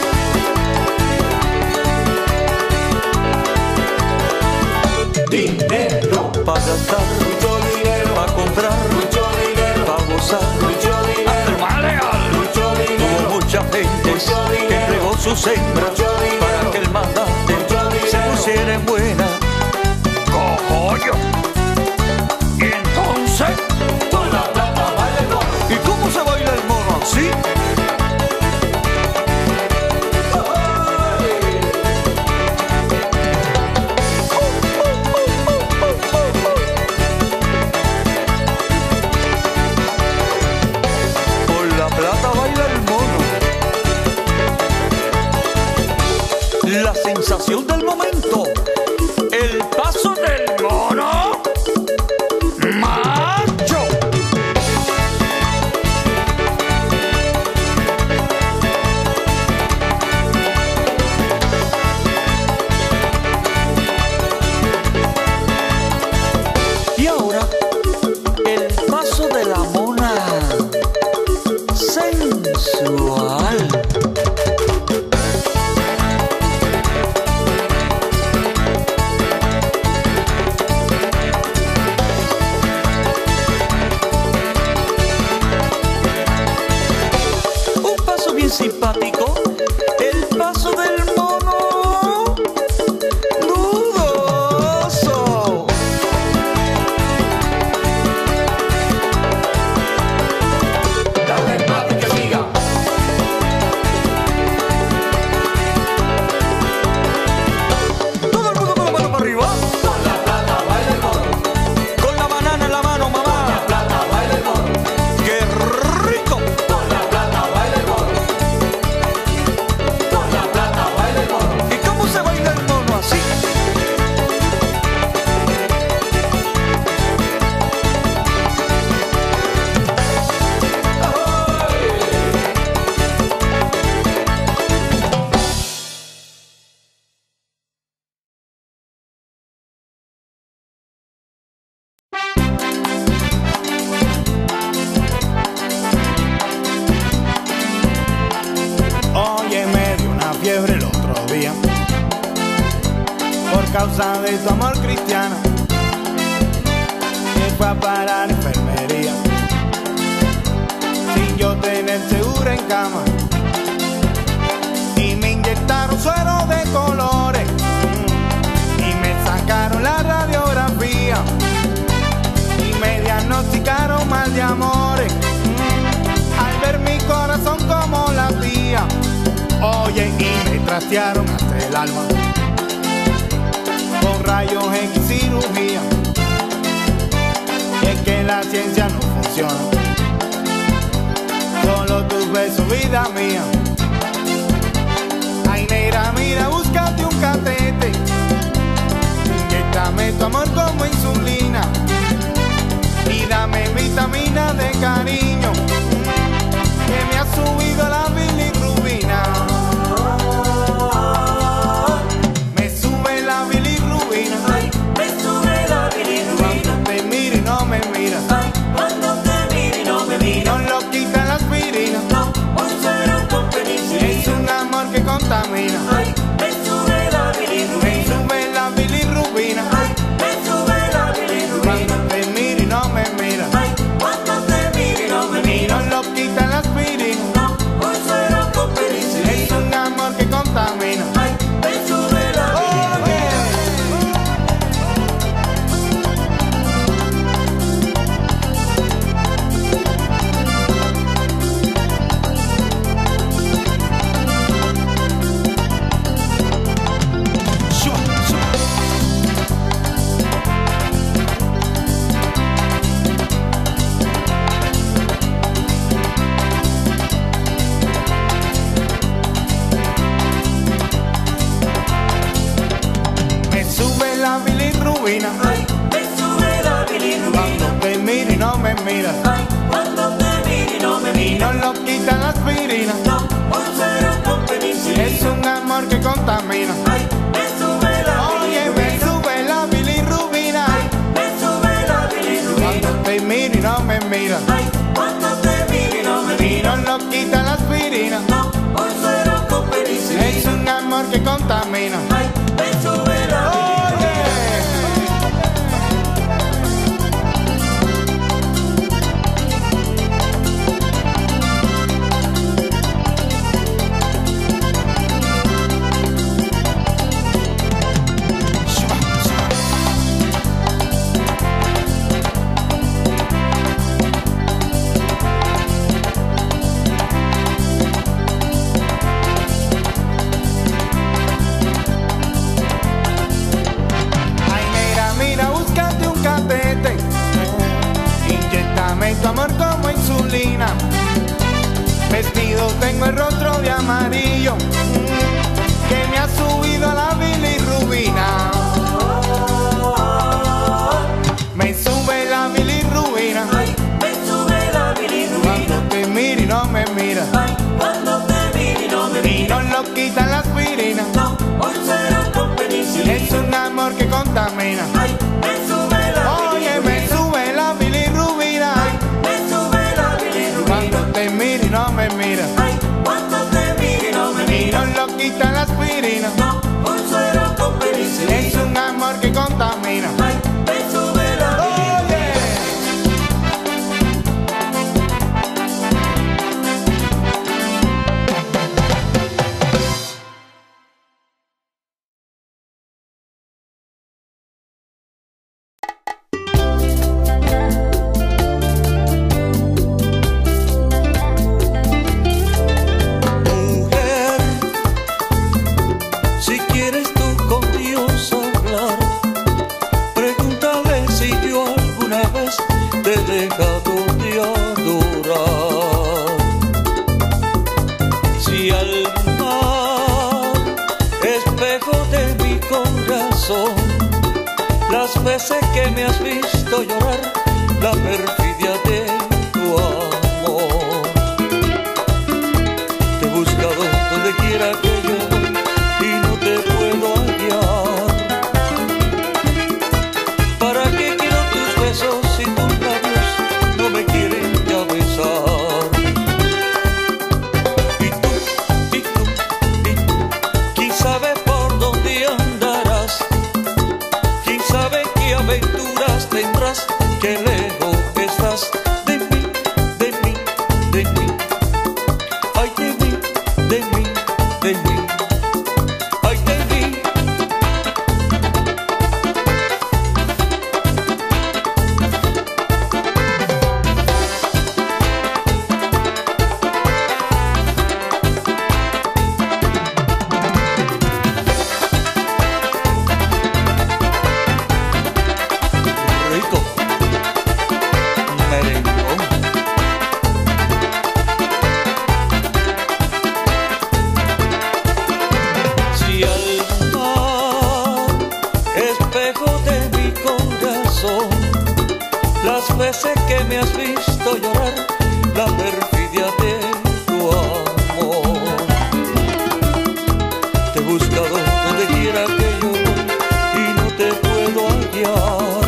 Dinero, Para gastar, mucho dinero, para comprar, mucho dinero, para gozar, mucho dinero, mucho Hubo dinero. mucha gente Mucho que dinero. entregó sus hembras Mucho dinero. para que el mandante Mucho se dinero. pusiera en buena. ¡Cojollo! Y entonces, Por la plata baila el mono. ¿y cómo se baila el mono así? Por la plata baila el mono. La sensación del momento, el paso del mono macho. Y ahora, el paso de la mona sensual. Un paso bien simpático, el paso del mono dudoso. Dale plata que siga. Todo el mundo con la mano para arriba, Por la plata baila el mono. con la banana en la mano, Por mamá. la plata baila el mono. ¡Qué rico! Por la plata baila el mono. Por la plata baila el mono. ¿Y cómo se baila el mono así? Oye, me dio una fiebre el otro día por causa de tu amor cristiano. Y fue a parar a enfermería sin yo tener seguro en cama. Y me inyectaron suero de colores y me sacaron la radiografía y me diagnosticaron mal de amores. Al ver mi corazón como latía, Oye, y me trastearon hasta el alma con rayos X cirugía. Y es que la ciencia no funciona, solo tus besos, vida mía. Ay, negra, mira, búscate un catete, inyéctame tu amor como insulina y dame vitamina de cariño que me ha subido la bilirrubina. Me sube la bilirrubina. Ay, me sube la bilirrubina. Cuando te miro y no me miras. Ay, cuando te miro y no me miras. No lo quita la aspirina. No, un cero con penicilina. Es un amor que contamina. Ay, me sube la Me bilirrubina. sube la bilirrubina. Ay, me sube la bilirrubina. Cuando te miro y no me miras. Ay, cuando te miro y no me Y miras. no lo quita la aspirina. No, un cero con penicilina. Es un amor que contamina. Ay, me sube la bilirrubina. Me sube la bilirrubina. Ay, me sube la bilirrubina. Cuando te miro y no me miras. Ay, cuando te miro y no me Y no miras. lo quita la aspirina. No, un cero con penicilina. Es un amor que contamina. Ay, me sube la Oye, me bilirrubina. sube la bilirrubina. Me sube la bilirrubina. Cuando te miro y no me miras. Ay, cuando te miro y no me Y no miras. lo quita la aspirina. No, un cero con penicilina. Es un amor que contamina. Ay, me sube la bilirrubina. Oye. Ay, negra, mira, búscate un catete, inyéctame tu amor como insulina. Vestido tengo el rostro de amarillo, que me ha subido la bilirrubina. Me sube la bilirrubina. Ay, me sube la bilirrubina. Cuando te miro y no me miras. Ay, cuando te miro y no me Y no miras. lo quita la aspirina. No, un cero con penicilina. Es un amor que contamina. Ay, me sube la Oye, me bilirrubina. sube la bilirrubina. Me sube la bilirrubina. Cuando te miro y no me miras. Ay, cuando te miro y no me Y no miras. lo quita la aspirina. No, un cero con penicilina. Es un amor que contamina. Ay, me sube la bilirrubina. Oye. Mujer, si quieres tú con Dios hablar, pregúntale si yo alguna vez te he dejado de adorar. Si al mar, espejo de mi corazón, las veces que me has visto llorar, la perfidia de tu amor. Te he buscado donde quiera que yo voy y no te puedo hallar. ¿Para qué quiero tus besos si tus labios no me quieren ya besar? Y tú, ¿quién sabe por dónde andarás? ¿Quién sabe qué aventuras tendrás? Qué lejos estás de mí, de mí, de mí. Ay, de mí, de mí, de mí. Ay, de mí. sé que me has visto llorar la perfidia de tu amor. Te he buscado donde quiera que yo voy y no te puedo hallar.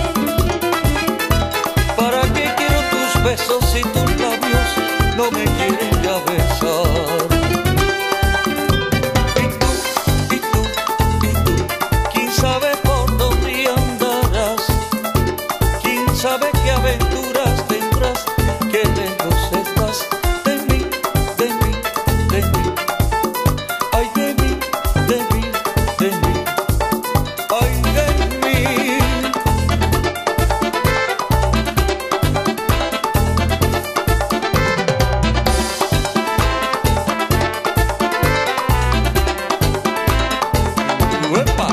¿Para qué quiero tus besos si tus labios no me quieren ya besar? Y tú, ¿quién sabe por dónde andarás? ¿Quién sabe qué aventuras tendrás? Qué lejos estás de mí, de mí, de mí. Ay, de mí, de mí, de mí. Ay, de mí. ¡Uepa!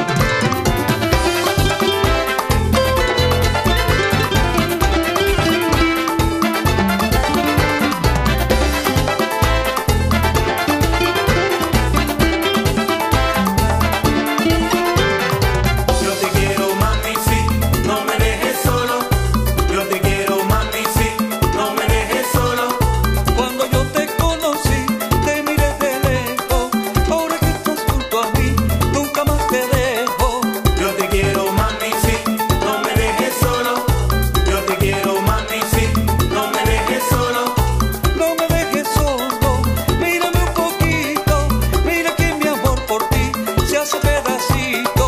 Yo te quiero, mami, sí, no me dejes solo. Yo te quiero, mami, sí, no me dejes solo. Cuando yo te conocí, te miré de lejos. Ahora que estás junto a mí, nunca más te dejo. Yo te quiero, mami, sí, no me dejes solo. Yo te quiero, mami, sí, no me dejes solo. No me dejes solo, mírame un poquito. Mira que mi amor por ti se hace pedacito.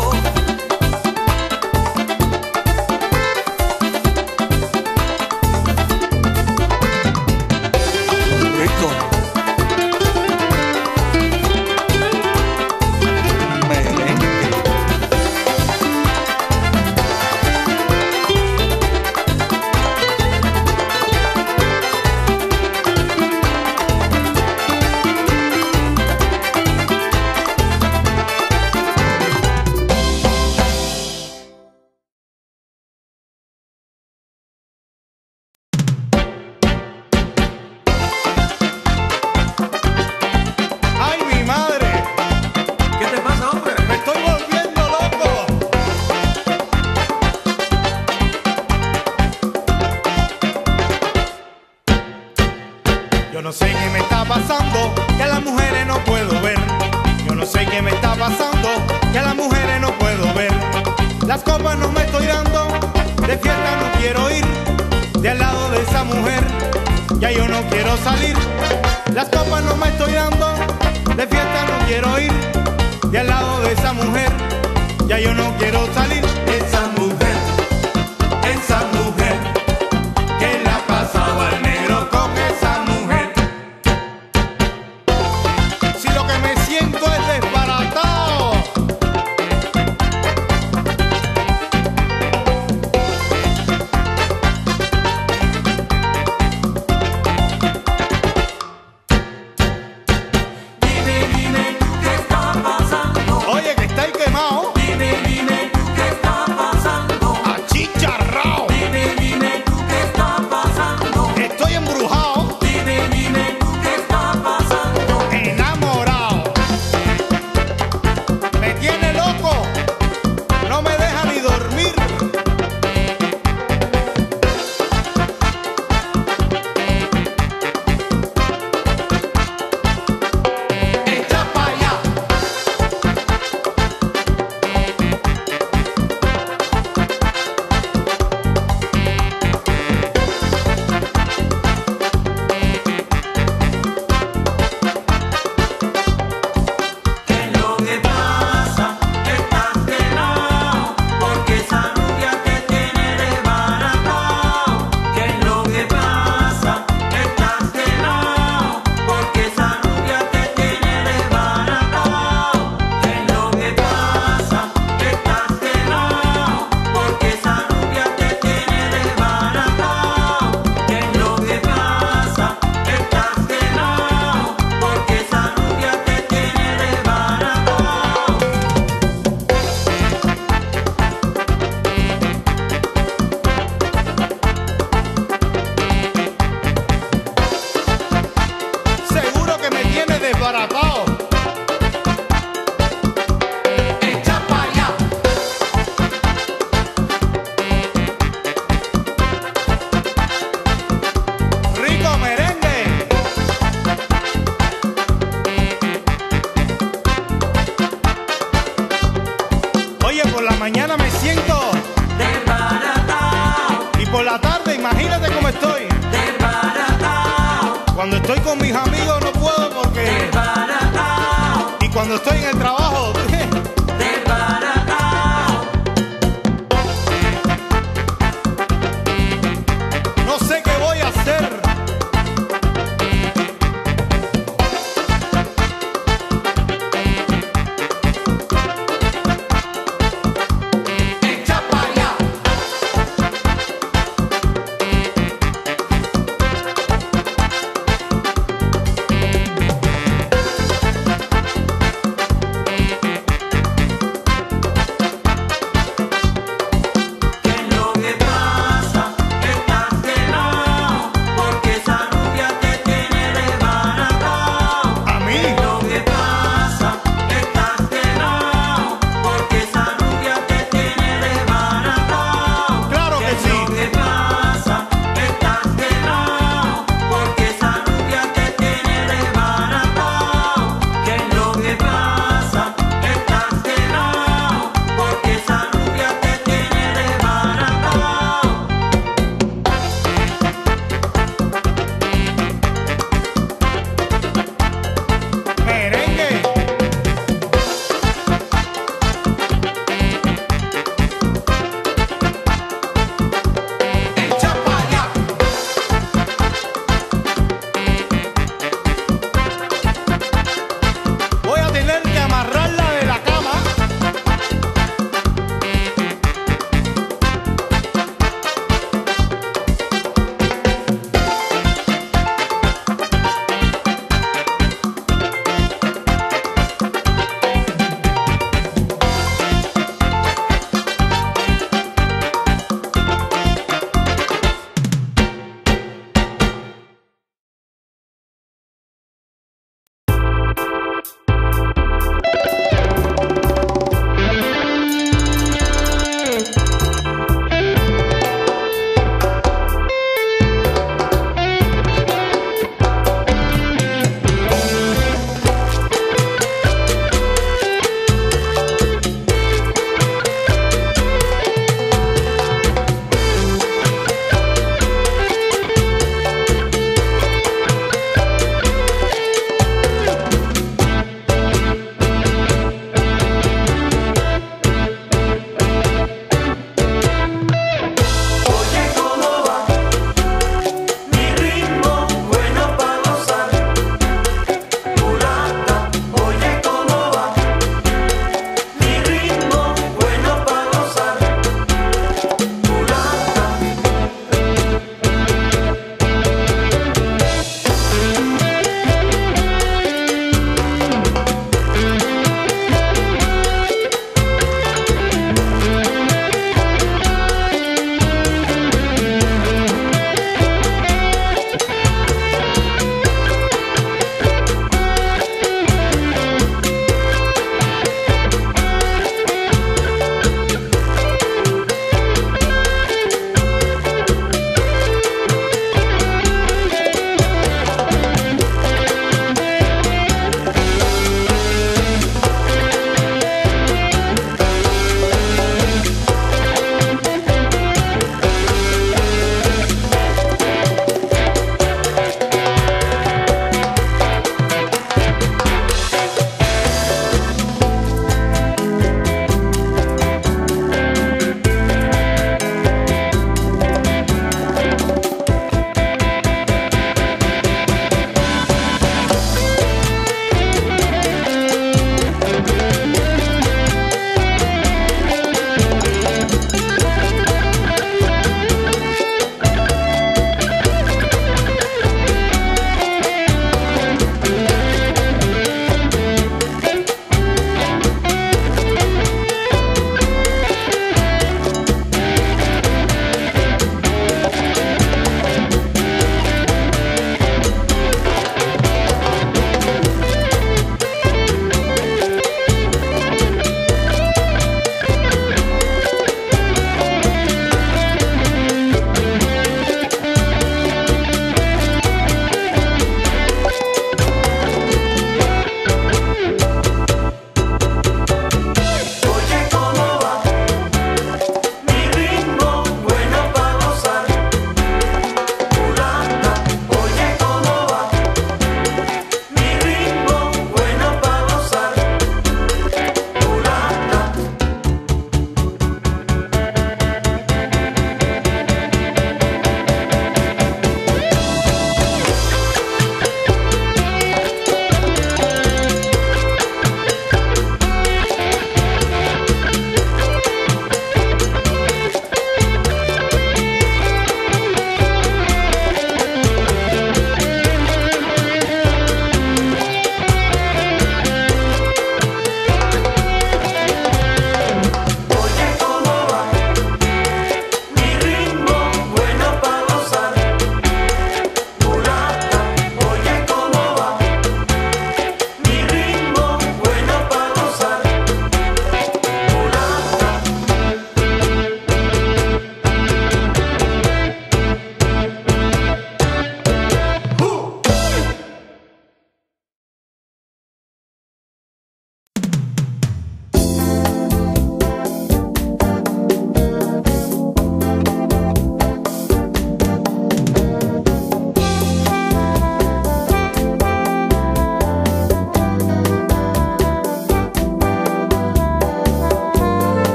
Rico. Merengue. ¡Ay, mi madre! ¿Qué te pasa, hombre? ¡Me estoy volviendo loco! Yo no sé qué me está pasando, que a las mujeres no puedo ver. Yo no sé qué me está pasando, que a las mujeres no puedo ver. Las copas no me estoy dando, de fiesta no quiero ir. De al lado de esa mujer, ya yo no quiero salir. Las copas no me estoy dando, de fiesta no quiero ir. De al lado de esa mujer, ya yo no quiero salir. Esa mujer, que la pasaba el negro con esa mujer. Si lo que me siento es desbaratado. Dime tú qué está pasando. Oye, que está ahí quemado. Dime tú qué está mañana me siento desbaratado. Y por la tarde, imagínate cómo estoy. Desbaratado. Cuando estoy con mis amigos no puedo porque desbaratado. Y cuando estoy en el trabajo